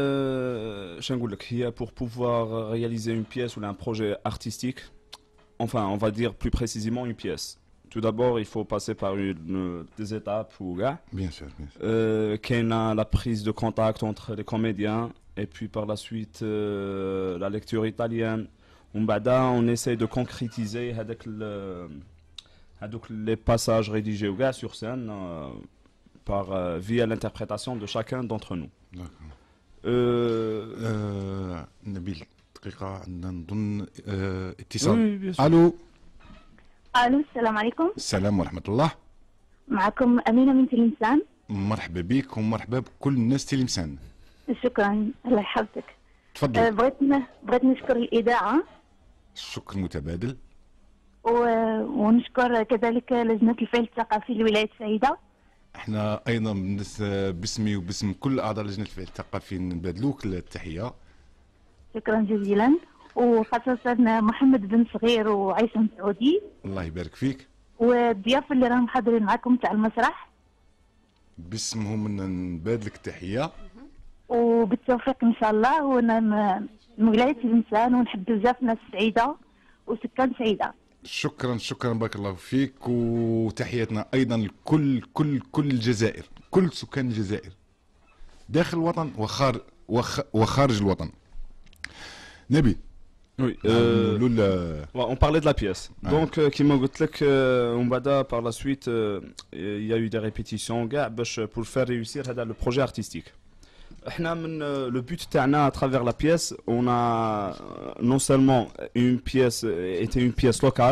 euh, pour pouvoir réaliser une pièce ou un projet artistique, enfin, on va dire plus précisément une pièce. Tout d'abord, il faut passer par une, des étapes ou gars. Bien sûr, bien sûr. Euh, qu'il y a la prise de contact entre les comédiens et puis par la suite euh, la lecture italienne. On essaie de concrétiser avec, le, avec les passages rédigés ou gars sur scène euh, par euh, via l'interprétation de chacun d'entre nous. D'accord. Euh... نبيل دقيقة عندنا نظن اتصال. Oui, bien sûr. الو. الو السلام عليكم. السلام ورحمة الله. معكم أمينة من تلمسان. مرحبا بك ومرحبا بكل الناس تلمسان. شكرا الله يحفظك. تفضل. أه بغيت بغيت نشكر الإذاعة. الشكر متبادل. و... ونشكر كذلك لجنة الفعل الثقافي لولاية سعيدة. احنا ايضا باسمي وباسم كل اعضاء لجنة الفعل الثقافي نبادلوك التحية. شكرا جزيلا. وخاصة محمد بن صغير وعيسى سعودي. الله يبارك فيك. والضيافة اللي راهم حاضرين معكم تاع المسرح. باسمهم نبادلك التحية. وبالتوفيق ان شاء الله. وانا من ولاية الانسان ونحب بزاف ناس سعيدة وسكان سعيدة. شكرا شكرا بارك الله فيك. وتحياتنا ايضا لكل كل كل الجزائر، كل سكان الجزائر داخل الوطن وخارج وخارج الوطن. نبي. Oui, euh, euh... ouais, on parlait de la pièce. Ouais. Donc, euh, qui m'a dit que on bada par la suite, euh, il y a eu des répétitions pour faire réussir le projet artistique. Euh, le but à travers la pièce, on a non seulement une pièce était une pièce locale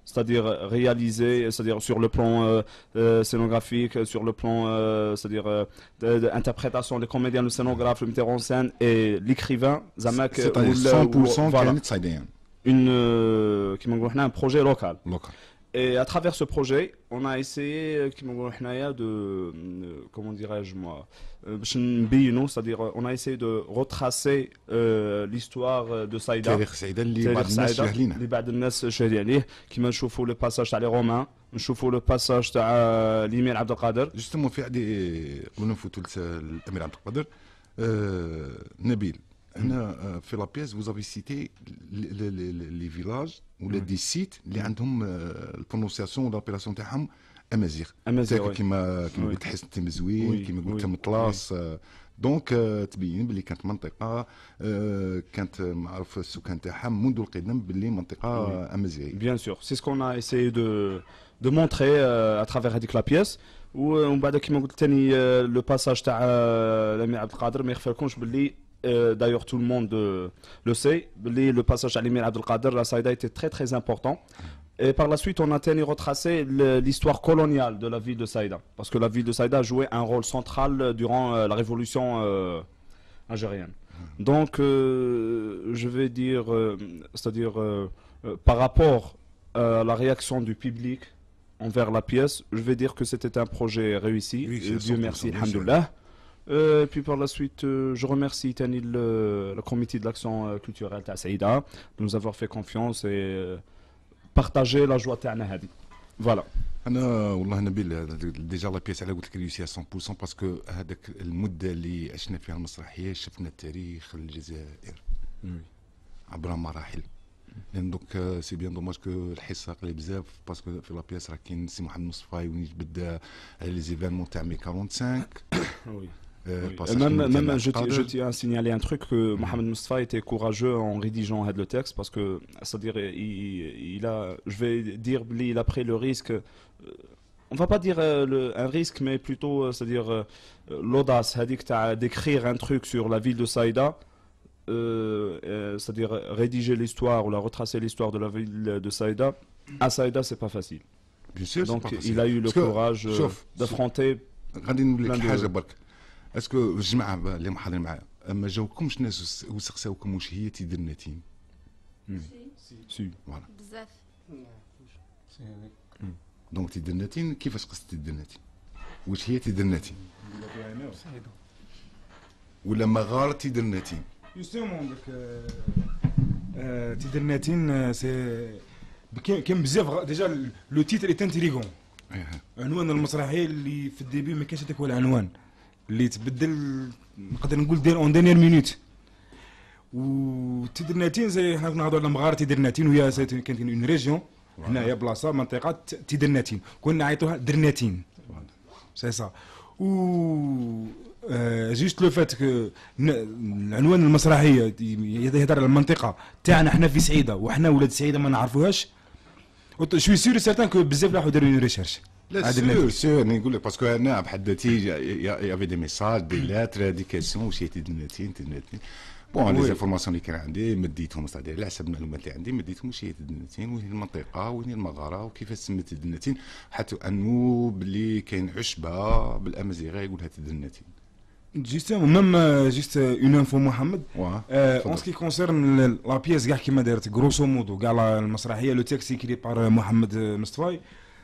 c'est-à-dire réalisé, c'est-à-dire sur le plan euh, euh, scénographique, sur le plan, euh, c'est-à-dire euh, d'interprétation, les comédiens, le scénographe, le metteur en scène et l'écrivain. Zamak. C'est-à-dire cent pour cent كانت صعيدية. Une, euh, qui m'ont un projet local. Local. Et à travers ce projet, on a essayé de, comment dirais-je moi, c'est-à-dire on a essayé de retracer euh, l'histoire de Saïda. تاريخ سعيدة اللي بعض الناس جاهلينه. اللي بعض الناس شاهدين عليه كيما نشوفوا لو باساج تاع لي رومان، نشوفوا لو باساج تاع الامير عبد القادر. جوستومون في عندي قبل نفوتوا الامير عبد القادر آه نبيل. هنا في لا بيس vous avez cité les villages ولا دي سيت اللي عندهم البرونونسياسيون والابيلاسيون تاعهم امازيغ. امازيغ كيما كيما قلت حسن التمزوين، كيما قلت مطلاس. دونك تبين باللي كانت منطقه كانت معروف السكان تاعها منذ القدم باللي منطقه امازيغيه. Bien sûr, c'est ce qu'on a essayé de de montrer à travers هذيك لا بيس. ومن بعد كيما قلت ثاني لو باساج تاع الامير عبد القادر ما يخفالكمش باللي Euh, d'ailleurs tout le monde euh, le sait, le passage à l'émir Abdelkader, la Saïda était très très important. Et par la suite, on a tenu retracé l'histoire coloniale de la ville de Saïda. Parce que la ville de Saïda jouait un rôle central durant euh, la révolution euh, algérienne. Donc, euh, je vais dire, euh, c'est-à-dire euh, euh, par rapport à la réaction du public envers la pièce, je vais dire que c'était un projet réussi. Oui, Dieu merci, alhamdoulilah. Euh, et puis par la suite, euh, je remercie Tani, le, le comité de l'action euh, culturelle de Saïda de nous avoir fait confiance et euh, partager la joie تاعنا هذه. Voilà. انا والله نبيل ديجا لا بيس على قلت لك ريوسي مية بالمية باسكو هذاك المده اللي عشنا فيها المسرحيه شفنا تاريخ الجزائر عبر مراحل. لان دوك سي بيان دوماج كو الحصه قليل بزاف باسكو في لا بيس راه كاين سي محمد مصطفى ونجبد على لي زيفينمون تاع مي خمسة وأربعين. Oui. Oui. Même, même je, je tiens à signaler un truc que Mohamed Mustafa était courageux en rédigeant le texte parce que, c'est-à-dire, il, il a, je vais dire, il a pris le risque, on va pas dire euh, le, un risque, mais plutôt, c'est-à-dire, euh, l'audace, d'écrire un truc sur la ville de Saïda, euh, euh, c'est-à-dire rédiger l'histoire ou la retracer l'histoire de la ville de Saïda. À Saïda, c'est pas facile. Bien sûr, donc, pas facile. il a eu le parce courage euh, d'affronter. اسكو الجماعه اللي محاضرين معايا ما جاوكمش ناس وسقساوكم واش هي تيدرناتين؟ سي فوالا بزاف. دونك تيدرناتين كيفاش قصت تيدرناتين؟ واش هي تيدرناتين؟ ولا مغاره تيدرناتين؟ جوستومون داك تيدرناتين سي كاين بزاف ديجا لو تيتر اي انتريغون. عنوان المسرحيه اللي في الديبي ما كانش هذاك هو العنوان اللي تبدل نقدر نقول دير اون دينيير مينوت. و تيدرناتين زي حنا كنا نهضروا على مغاره تيدرناتين وهي كانت اون ريجيون هنايا بلاصه منطقه تيدرناتين كنا نعيطوها درناتين سي سا. و جوست لو فات كو العنوان المسرحيه يهضر على المنطقه تاعنا حنا في سعيده وحنا ولاد سعيده ما نعرفوهاش. شوي سير سيرتان كو بزاف راحوا داروا ريشيرش. لا سير سير نقول لك باسكو انا بحد ذاتي يافي دي ميساج دي لاتر ديكاسيون واش هي تيدرناتين تيدرناتين بون لي انفورماسيون اللي كان عندي مديتهم صديق على حسب المعلومات اللي عندي مديتهم واش هي تيدرناتين وين هي المنطقه وين هي المغاره وكيفاش سميت تيدرناتين حتى انه باللي كاين عشبه بالامازيغيه يقولها تيدرناتين. جيستومون ميم جيست اون انفو محمد اون سكي كونسيرن لا بياس كاع كيما دارت غروسو مودو كاع المسرحيه لو تيكست كري بار محمد مصطفى.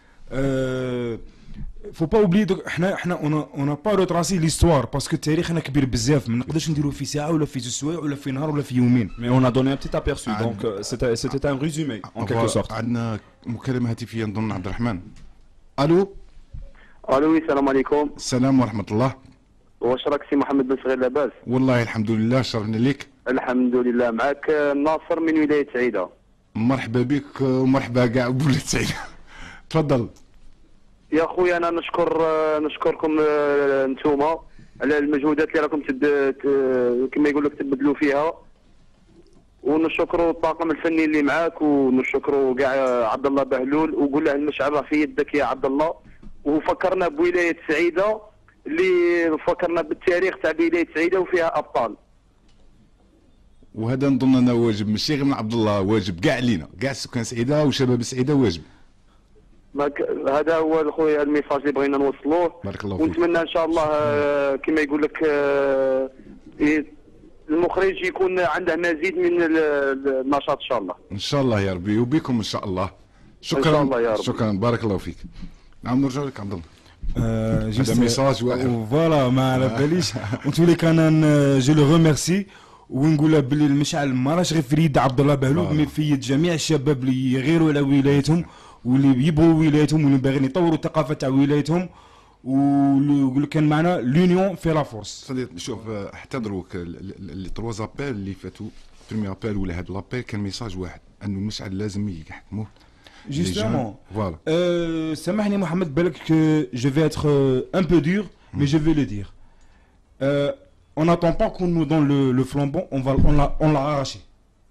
فو با اوبلي حنا حنا اون با روتراسي ليستوار باسكو التاريخ هنا كبير بزاف ما نقدرش نديروه في ساعه ولا في زوج سوايع ولا في نهار ولا في يومين. مي اون ا دوني ان بتيت ابيرسو دونك سيتي سيتي ان ريزومي اون كيلكو سورت. عندنا مكالمه هاتفيه نظن عبد الرحمن. الو الو السلام عليكم. السلام ورحمه الله. واش راك سي محمد بن صغير لاباس؟ والله الحمد لله شرفنا ليك. الحمد لله. معك ناصر من ولايه سعيده. مرحبا بك ومرحبا كاع بولاد سعيده. تفضل. يا خويا انا نشكر نشكركم انتوما على المجهودات اللي راكم تد... كما يقول لك تبذلوا فيها، ونشكروا الطاقم الفني اللي معاك، ونشكروا كاع عبد الله بهلول، وقول له المشعل راه في يدك يا عبد الله. وفكرنا بولايه سعيده اللي فكرنا بالتاريخ تاع ولايه سعيده وفيها ابطال. وهذا نظن انا واجب ماشي غير من عبد الله، واجب كاع علينا، كاع سكان سعيده وشباب سعيده واجب. ما ك... هذا هو خويا الميساج اللي بغينا نوصلوه. بارك الله فيك. ونتمنى ان شاء الله آه، كما يقول لك آه، المخرج يكون عنده مزيد من ال- النشاط ان شاء الله. ان شاء الله يا ربي وبكم ان شاء الله. شكرا إن شاء الله يا رب. شكرا بارك الله فيك. نعم نرجع لك عبد الله. Euh, هذا ميساج واعر. فوالا ما على باليش. قلت لك انا جو لو ريميرسي ونقول له باللي المشعل ما راهش غير في يد عبد الله بهلول، مي في يد جميع الشباب اللي يغيروا على ولايتهم واللي يبغوا ولايتهم واللي باغيين يطوروا الثقافه تاع ولايتهم، واللي كان معنا لونيون في لا فورس. صديق شوف حتى دروك لي تروا زابيل اللي فاتوا، بريمي ابيل ولا هذا لابيل كان ميساج واحد انه المشعل لازم يحكموه. Justement, voilà. euh, Samahni Mohamed Belk, que je vais être euh, un peu dur, mais je vais le dire. Euh, on n'attend pas qu'on nous donne le, le flambon, on va, on l'a, on l'a arraché.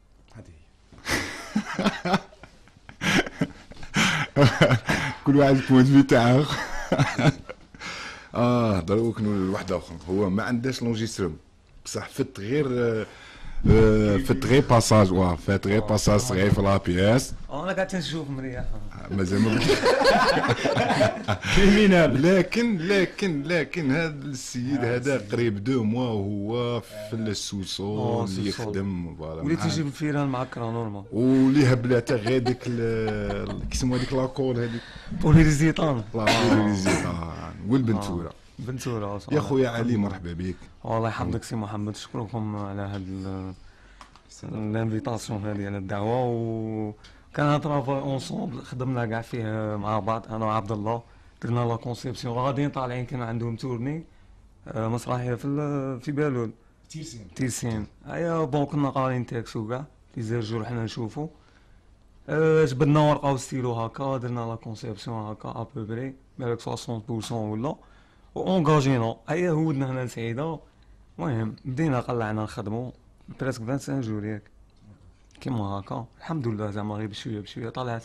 كل واحد بوينت في تاعو. اه دروك لواحد اخر هو ما عندهاش لونجيسترم بصح فت غير فت غير باساج، واه فات غير باساج صغير في لابياس. انا قاعد نشوف مريح مازال ما كريمينال. لكن لكن لكن هذا السيد هذا قريب دو موا وهو في السوسو اللي يخدم فوالا وليت يجيب الفيران معكره نورمال واللي هبلاته غير ديك كيسموها هذيك لاكول هذيك بوليريزيطان بوليريزيطان والبنتوره. بنتوره يا خويا علي مرحبا بك. والله يحفظك سي محمد، نشكركم على هاد الانفيتاسيون هذه، على الدعوه، وكان ترافاي اونصومبل خدمنا كاع فيه مع بعض انا وعبد الله، درنا لا كونسيبسيون غاديين طالعين كان عندهم تورني مسرحيه في في بالول تيرسين تيرسين ايا بون كنا قارين تاكسو كاع في زرجور حنا نشوفوا جبدنا ورقه وستيلو هكا، درنا لا كونسيبسيون هكا ابوبري بالك ستين بالمية ولا وانجاجينا ايا هودنا هنا لسعيده. المهم بدينا قلعنا نخدمو بريسك خمسة وعشرين جور ياك كيما هكا، الحمد لله زعما غير بشويه بشويه طلعت.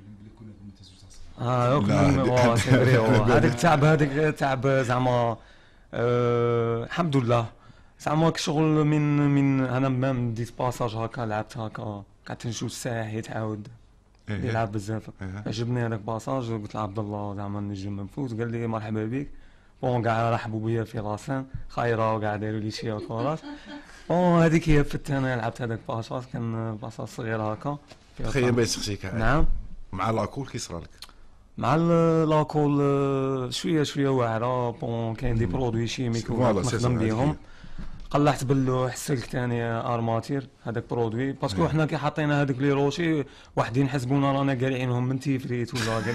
اه هذاك التعب هذاك تعب زعما آه الحمد لله زعما شغل من من انا مام ديت باساج هكا لعبت هكا قعدت نشوف الساح يتعاود يلعب بزاف. عجبني هذاك باساج قلت لعبد الله زعما نجم نفوت، قال لي مرحبا بك. بون كاع رحبوا بيا في لاسان خايره وكاع داروا لي شي كورات. بون هذيك هي فت انا لعبت هذاك باساج كان باساج صغير هكا. خير ما يسخسيك. نعم مع لاكول كي صرا لك؟ مع لاكول شويه شويه واعره. بون كاين دي برودوي شيميك نخدم بيهم، قلعت باللوح سلك ثاني ارماتير هذاك برودوي باسكو حنا كي حطينا هذوك لي روشي واحدين يحسبونا رانا قالعينهم من تيفريت ولا قال.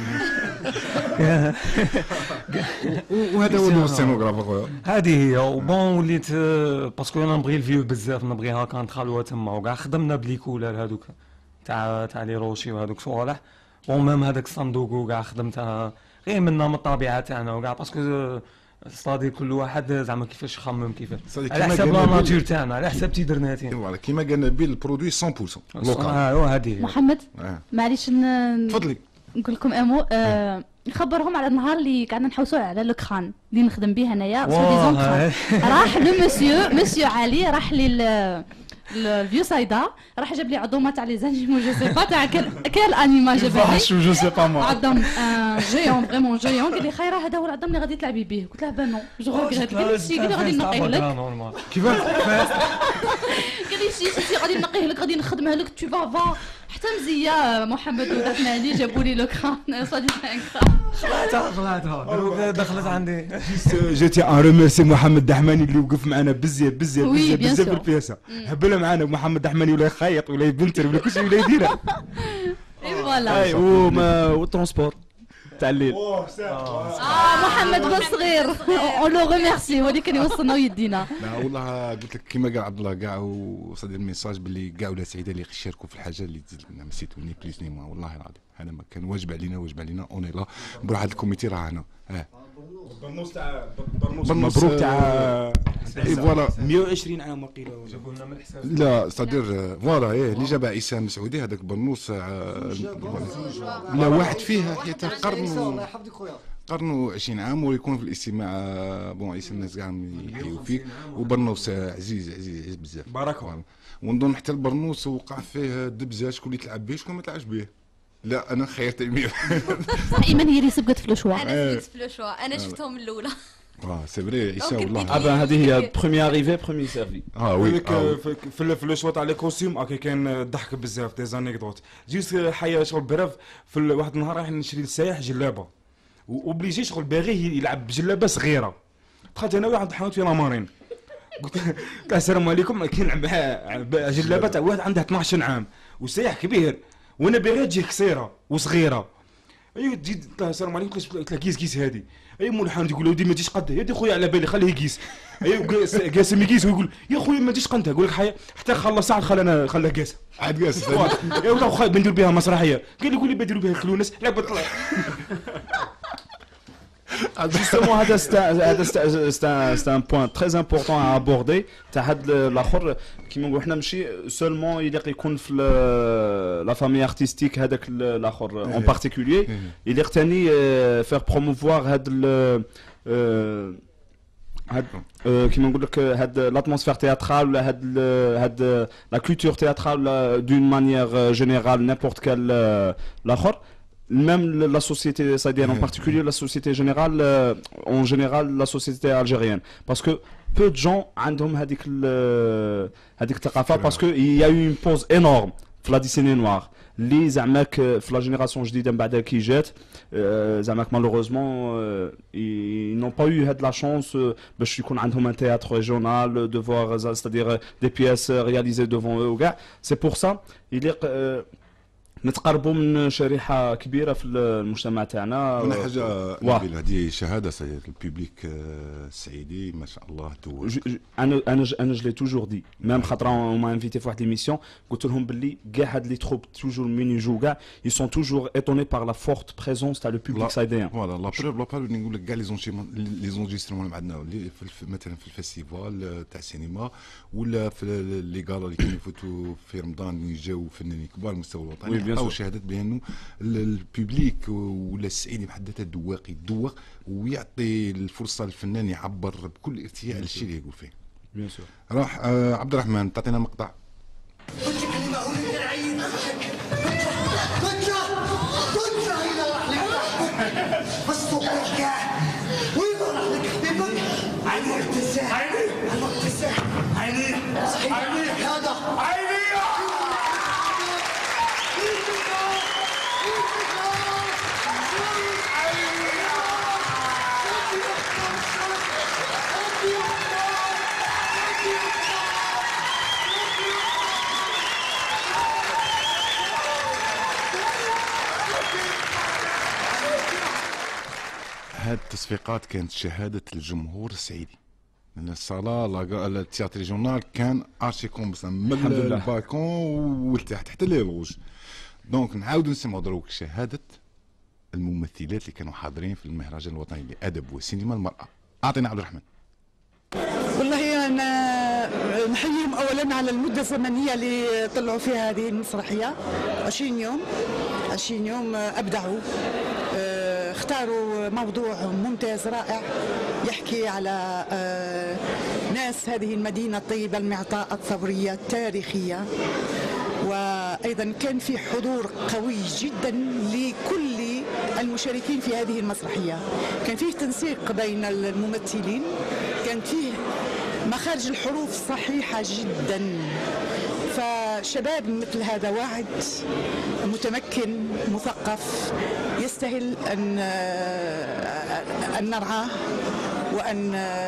وهذا هو السينوغراف اخويا. هذه هي وبون وليت باسكو انا نبغي الفيو بزاف، نبغي هكا ندخلوا تما وكاع خدمنا بلي كولر هذوك تاع تاع لي روشي وهذوك صوالح. بون ميم هذاك الصندوق وكاع خدمتها غير منا من الطبيعه تاعنا وكاع باسكو صادي كل واحد زعما كيفاش يخمم كيفاش على حسب لا ناتور تاعنا على حسب تيدرناتين. فوالا كيما قالنا بيه البرودوي مية بالمية لوكال. اه هذه محمد معليش تفضلي نقول لكم امو آه نخبرهم على النهار اللي قعدنا نحوسوا على لو كران اللي نخدم به انايا سو راح لو مسيو مسيو علي راح لي الفيو سايدا راح جاب لي عظومه تاع لي زانيمو جو سي با تاع كال انيما جاب لي جو سي با ما عظم جيون فريمون جيون قال لي خيره هذا هو العظم اللي غادي تلعبي به. قلت له با نو جو ريغريت. قال لي شي قال لي غادي نقيه لك كيفاش قال لي شي شي غادي نقيه لك غادي نخدمها لك تو فا حتى مزيه محمد ودات مالي جابوا لي لو كران صادي كران خلعتها خلعتها دخلت عندي. جيتي ان ريميرسي محمد دحماني اللي وقف معنا بزاف بزاف بزاف بزاف في البياسه. هبله معنا محمد دحماني ولا يخيط ولا يبنتر ولا كلشي ولا يديرها. اي فوالا. اي وما والترونسبور تاع الليل. اه محمد بن صغير اون لو ريميرسي هو اللي كان يوصلنا ويدينا. لا والله قلت لك كيما قال عبد الله كاع وصل الميساج باللي كاع ولا سعيده اللي يشاركوا في الحاجه اللي تزيد لنا نسيتو ني بليس ني موا والله العظيم هذا ما كان واجب علينا واجب علينا اوني لا بروح هذا الكوميتي راه هنا. اه برنوس تاع برنوس مبروك تاع اي فوالا مية وعشرين عام وقيله جابوا لنا من الحساب. لا صدير فوالا ايه اللي جابها عصام مسعودي هذاك برنوس لا واحد فيها حتى القرن. الله يحفظك خويا. قرنوا عشرين عام ويكون في الاستماع بون عيسى الناس كاع يحيوا فيك وبرنوس عزيز عزيز عزيز بزاف بارك الله. ونظن حتى البرنوس وقع فيه دبزه شكون اللي تلعب به شكون ما تلعبش به. لا انا خيرت امير. صح ايمان هي اللي سبقت في الشوا. انا سبقت في الشوا انا شفتهم من الاولى. اه سي فري عيسى والله. اه بان هذه هي بروميير اريفي بروميير سيرفي. اه وي في في الشوا تاع لي كوستيم اكي كان ضحك بزاف دي زانيكدوت جيست حيا شغل بريف في واحد النهار رايح نشري للسايح جلابه واوبليجي شغل باغي يلعب بجلابه صغيره. دخلت انا واحد حانوت في لامارين قلت له السلام عليكم كاين جلابه تاع واحد عنده اثناش عام والسايح كبير وانا باغي تجي قصيره وصغيره. ايوا تجي السلام عليكم قلت له كيس كيس هذه. اي مول الحانوت يقول له دي ما تجيش قدها يا دي خويا على بالي خليه يقيس. ايوا قاسم يقيس ويقول يا خويا ما تجيش قدها يقول لك حيا حتى خلص ساعه خلانا خلاه قاسه عاد قاس. يا ولد خويا بندير بها مسرحيه قال لي قول لي بديروا بها الكلونس لا بطلع. Justement, c'est un point très important à aborder. تاع الاخر كيما نقولوا حنا ماشي سولمون يليق يكون في لا فامي ارتستيك هذاك الاخر اون بارتيكولير يليق ثاني فير بروموفوار هاد هاد كيما نقول لك هاد لاتموسفير تياترال ولا هاد هاد لا كولتور تياترال دون مانيير جينيرال نيمبورت كال الاخر. Même la société saoudienne en particulier, la société générale, euh, en général la société algérienne. Parce que peu de gens ont هذيك هذيك الثقافة parce que il y a eu une pause énorme في la décennie noire. اللي زعماك في la génération جديدة من بعد كي جات زعماك malheureusement ils n'ont pas eu la chance باش يكون عندهم un théâtre régional de voir c'est-à-dire des pièces réalisées devant eux وكاع. C'est pour ça il est نتقربوا من شريحه كبيره في المجتمع تاعنا. انا حاجه نبيل هذه شهاده سيد الببليك السعيدي ما شاء الله تو. انا انا انا جو لي توجور دي ميم خاطر ما انفيتي في واحد ليميسيون قلت لهم باللي كاع هاد لي تروب توجور من يجوا كاع ils sont toujours étonnés par la forte présence تاع لو بوبليك سايديان. فوالا لا بروف لا بروف نقول لك كاع لي زونجيمون لي زونجيسترمون اللي عندنا مثلا في الفيستيفال تاع السينما ولا في لي غالا اللي كانوا يفوتوا في رمضان يجاو فنانين كبار على المستوى الوطني او شهادات بانه الببليك ولا السعيدي بحد ذاته الدواق يدوق ويعطي الفرصه للفنان يعبر بكل ارتياح على الشيء اللي يقول فيه. بيان سور. راح آه عبد الرحمن تعطينا مقطع. قلت لك كلمه قولي العين قلت له قلت له الى راح لك بس كاع وين راح لك حبيبك عيني ارتزاح عيني ارتزاح عيني صحيح عيني هذا عيني هاد التصفيقات كانت شهادة الجمهور السعيدي لأن الصالة التياتر ريجونال كان ارشي كومبس من البالكون ولتحت حتى لي روج. دونك نعاودو نسمعو دروك شهادة الممثلات اللي كانوا حاضرين في المهرجان الوطني للأدب والسينما المرأة. أعطينا عبد الرحمن. والله أنا نحييهم أولا على المدة الزمنية اللي طلعوا فيها هذه المسرحية عشرين يوم عشرين يوم أبدعوا. اختاروا موضوع ممتاز رائع يحكي على ناس هذه المدينة الطيبة المعطاء الثورية التاريخية. وأيضا كان في حضور قوي جدا لكل المشاركين في هذه المسرحية. كان فيه تنسيق بين الممثلين كان فيه مخارج الحروف صحيحة جدا. فشباب مثل هذا واعد متمكن مثقف يستاهل أن أن نرعاه وأن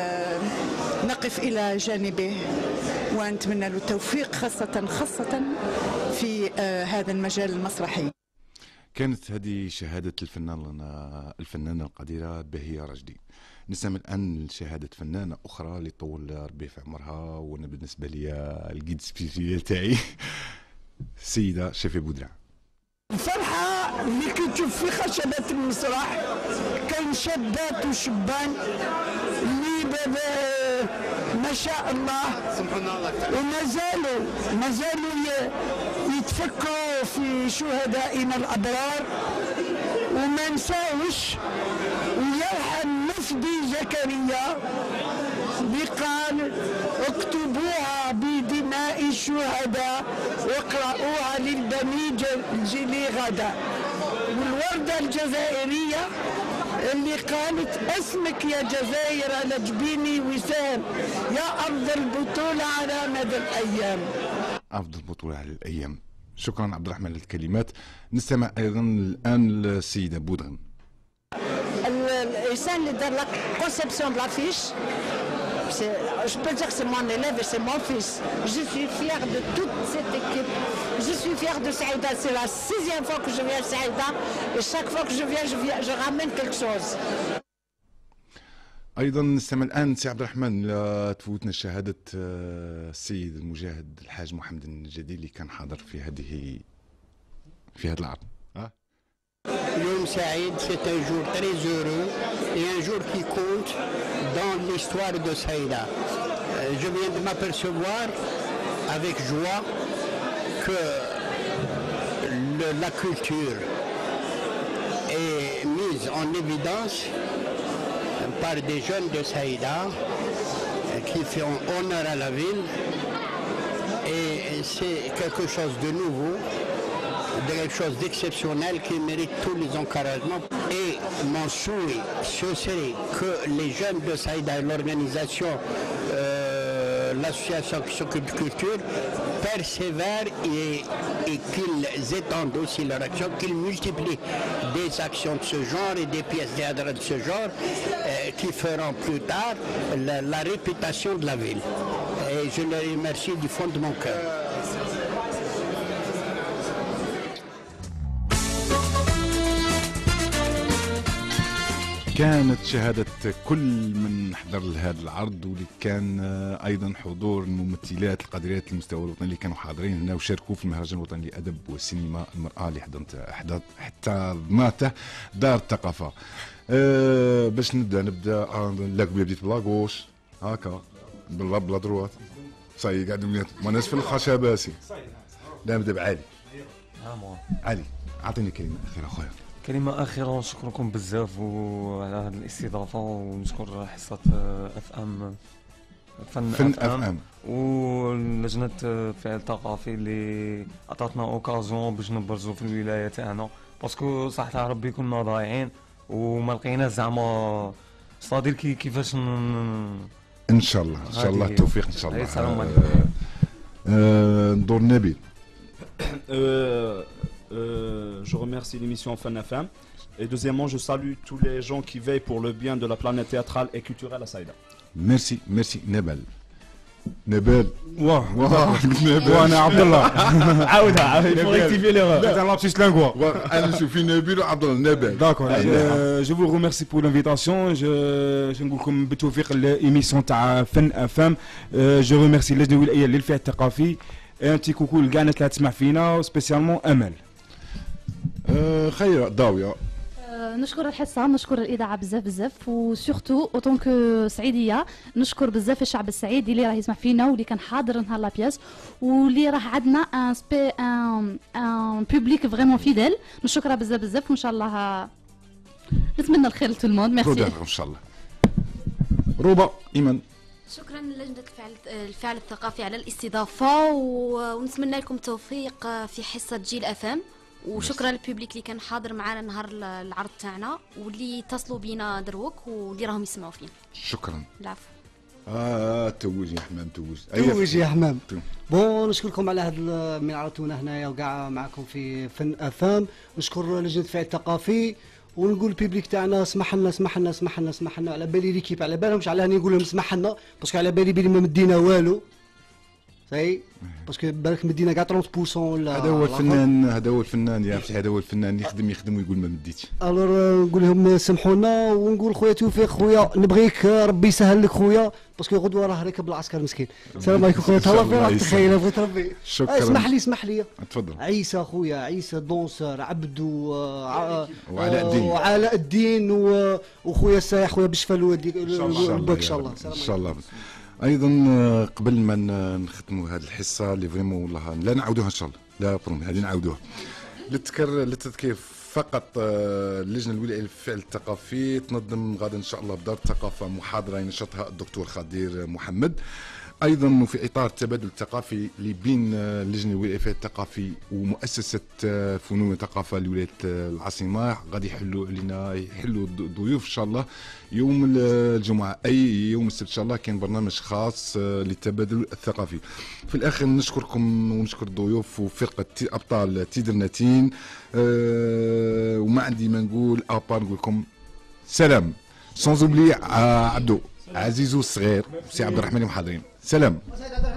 نقف إلى جانبه ونتمنى له التوفيق خاصة خاصة في هذا المجال المسرحي. كانت هذه شهادة الفنان الفنانة القديرة بهية رشدي. نستمع الآن لشهادة فنانة أخرى اللي طول ربي في عمرها وأنا بالنسبة لي الجيد سبيشيال تاعي السيدة شفي بودرع. الفرحة اللي كنت تشوف في خشبة المسرح كان شابات وشبان اللي ما شاء الله وما زالوا ما زالوا يتفكروا في شهدائنا الأبرار وما نساوش رفدي زكريا اللي قال اكتبوها بدماء الشهداء واقرأوها للبني جيل غدا. والوردة الجزائرية اللي قالت اسمك يا جزائر على جبيني وسام يا أرض البطولة على مدى الأيام. أفضل بطولة على الأيام. شكرا عبد الرحمن للكلمات. نستمع أيضا الآن للسيدة بودغن. الإنسان اللي دار لك كونسيبسيون دو لافيش je peux dire que c'est mon élève et c'est mon fils. Je suis fière de toute cette équipe. Je suis fière de Saïda. C'est la sixième fois que je viens à Saïda et chaque fois que je viens, je, viens, je ramène quelque chose. ايضا نستمع الان سي عبد الرحمن لا تفوتنا شهاده السيد المجاهد الحاج محمد النجدي اللي كان حاضر في هذه في هذا العرض. ها يوم سعيد, c'est un jour très heureux et un jour qui compte dans l'histoire de Saïda. Je viens de m'apercevoir avec joie que le, la culture est mise en évidence par des jeunes de Saïda qui font honneur à la ville et c'est quelque chose de nouveau, de quelque chose d'exceptionnel qui mérite tous les encouragements. Et mon souhait, ce serait que les jeunes de Saïda et l'organisation, euh, l'association qui s'occupe de culture, persévèrent et, et qu'ils étendent aussi leur action, qu'ils multiplient des actions de ce genre et des pièces théâtrales de ce genre euh, qui feront plus tard la, la réputation de la ville. Et je les remercie du fond de mon cœur. كانت شهادة كل من حضر لهذا العرض واللي كان أيضا حضور الممثلات القادرات المستوى الوطني اللي كانوا حاضرين هنا وشاركوا في المهرجان الوطني للأدب والسينما المرأة اللي حضرته دار الثقافة. أه باش نبدا نبدا لا قبل بديت بلاغوش هكا بلا بلا دروات صاي قاعد وليت وناس في الخشباسي. لا نبدا بعلي. علي اعطيني كلمة أخيرة خويا. كلمة أخيرة نشكركم بزاف وعلى هذه الاستضافة ونشكر حصة اف ام فن, فن اف ام ولجنة فعل ثقافي اللي عطاتنا اوكازيون باش نبرزوا في الولاية تاعنا باسكو صح ربي كنا ضايعين وما لقينا زعما صادر كي كيفاش ن... ان شاء الله ان شاء الله التوفيق ان شاء الله. السلام عليكم. ندور نبيل. Euh, je remercie l'émission Fun F M et deuxièmement je salue tous les gens qui veillent pour le bien de la planète théâtrale et culturelle à Saïda. Merci, merci Nebel. Nebel. واه واه وانا عبد الله عاودها عاود pour rectifier l'erreur. C'est un lapsus lingual. انا نشوف نبيل وعبد الله نبل. D'accord. Je vous remercie pour l'invitation. Je je نقول لكم بالتوفيق l'émission تاع فن اف ام. Je remercie اللجنة الولائية للفعل الثقافي. ان تي كوكو لكاع الناس اللي تسمع فينا سبيسيالمون امل. أه خير ضاوية. أه نشكر الحصة نشكر الإذاعة بزاف بزاف وسورتو اوتون كو سعيدية نشكر بزاف الشعب السعيدي اللي راه يسمع فينا واللي كان حاضر نهار لا بياس واللي راه عندنا ان سبي ان ان بوبليك فريمون فيديل نشكرها بزاف بزاف وان شاء الله نتمنى الخير لتو الموند ميرسي ان شاء الله. روبا ايمن. شكرا لجنة الفعل الفعل الثقافي على الاستضافة ونتمنى لكم التوفيق في حصة جيل اف ام وشكرا للبوبليك اللي كان حاضر معنا نهار العرض تاعنا واللي اتصلوا بينا دروك واللي راهم يسمعوا فينا. شكرا. العفو. اه توج يا حمام توج. توج يا حمام. بون نشكركم على هذا من عرضتونا هنايا وكاع معكم في فن اف ام. نشكر لجنة الفعل الثقافي ونقول البيبليك تاعنا اسمح لنا اسمح لنا اسمح لنا اسمح لنا على بالي ليكيب على بالهمش على هاني نقول لهم اسمح لنا باسكو على بالي بلي ما مدينا والو صاي باسكو بالك مدينا كاع ثلاثين بالمية ولا هذا هو الفنان هذا هو الفنان يا اختي هذا هو الفنان يخدم يخدم ويقول ما مديتش. الور نقول لهم سمحونا ونقول خويا توفيق خويا نبغيك ربي يسهل لك خويا باسكو غدوه راه راكب العسكر مسكين. السلام عليكم خويا تهلا في راحتك تخيل بغيت ربي. شكرا. اسمح لي اسمح لي. تفضل. عيسى خويا عيسى دونسر عبدو وعلاء الدين وعلاء الدين وخويا السايح خويا بالشفا لوديك ربك ان شاء الله. ان شاء الله. ايضا قبل ما نختموا هذه الحصه اللي فريمون والله لا نعاودوها ان شاء الله لا بروم هذه نعاودوها للتذكير للتذكير فقط آه، اللجنه الولايه للفعل الثقافي تنظم غدا ان شاء الله بدار الثقافه محاضره ينشطها الدكتور خضير محمد. ايضا في اطار التبادل الثقافي اللي بين آه، اللجنه الولايه للفعل الثقافي ومؤسسه آه، فنون الثقافه لولايه آه، العاصمه غادي يحلوا علينا يحلوا ضيوف ان شاء الله يوم الجمعه اي يوم السبت ان شاء الله. كاين برنامج خاص آه، للتبادل الثقافي. في الاخر نشكركم ونشكر الضيوف وفرقه ابطال تيدرناتين أه وما عندي ما نقول ابار نقول لكم سلام. سونز اوبلي عبدو عزيزو الصغير سي عبد الرحمن المحاضرين سلام.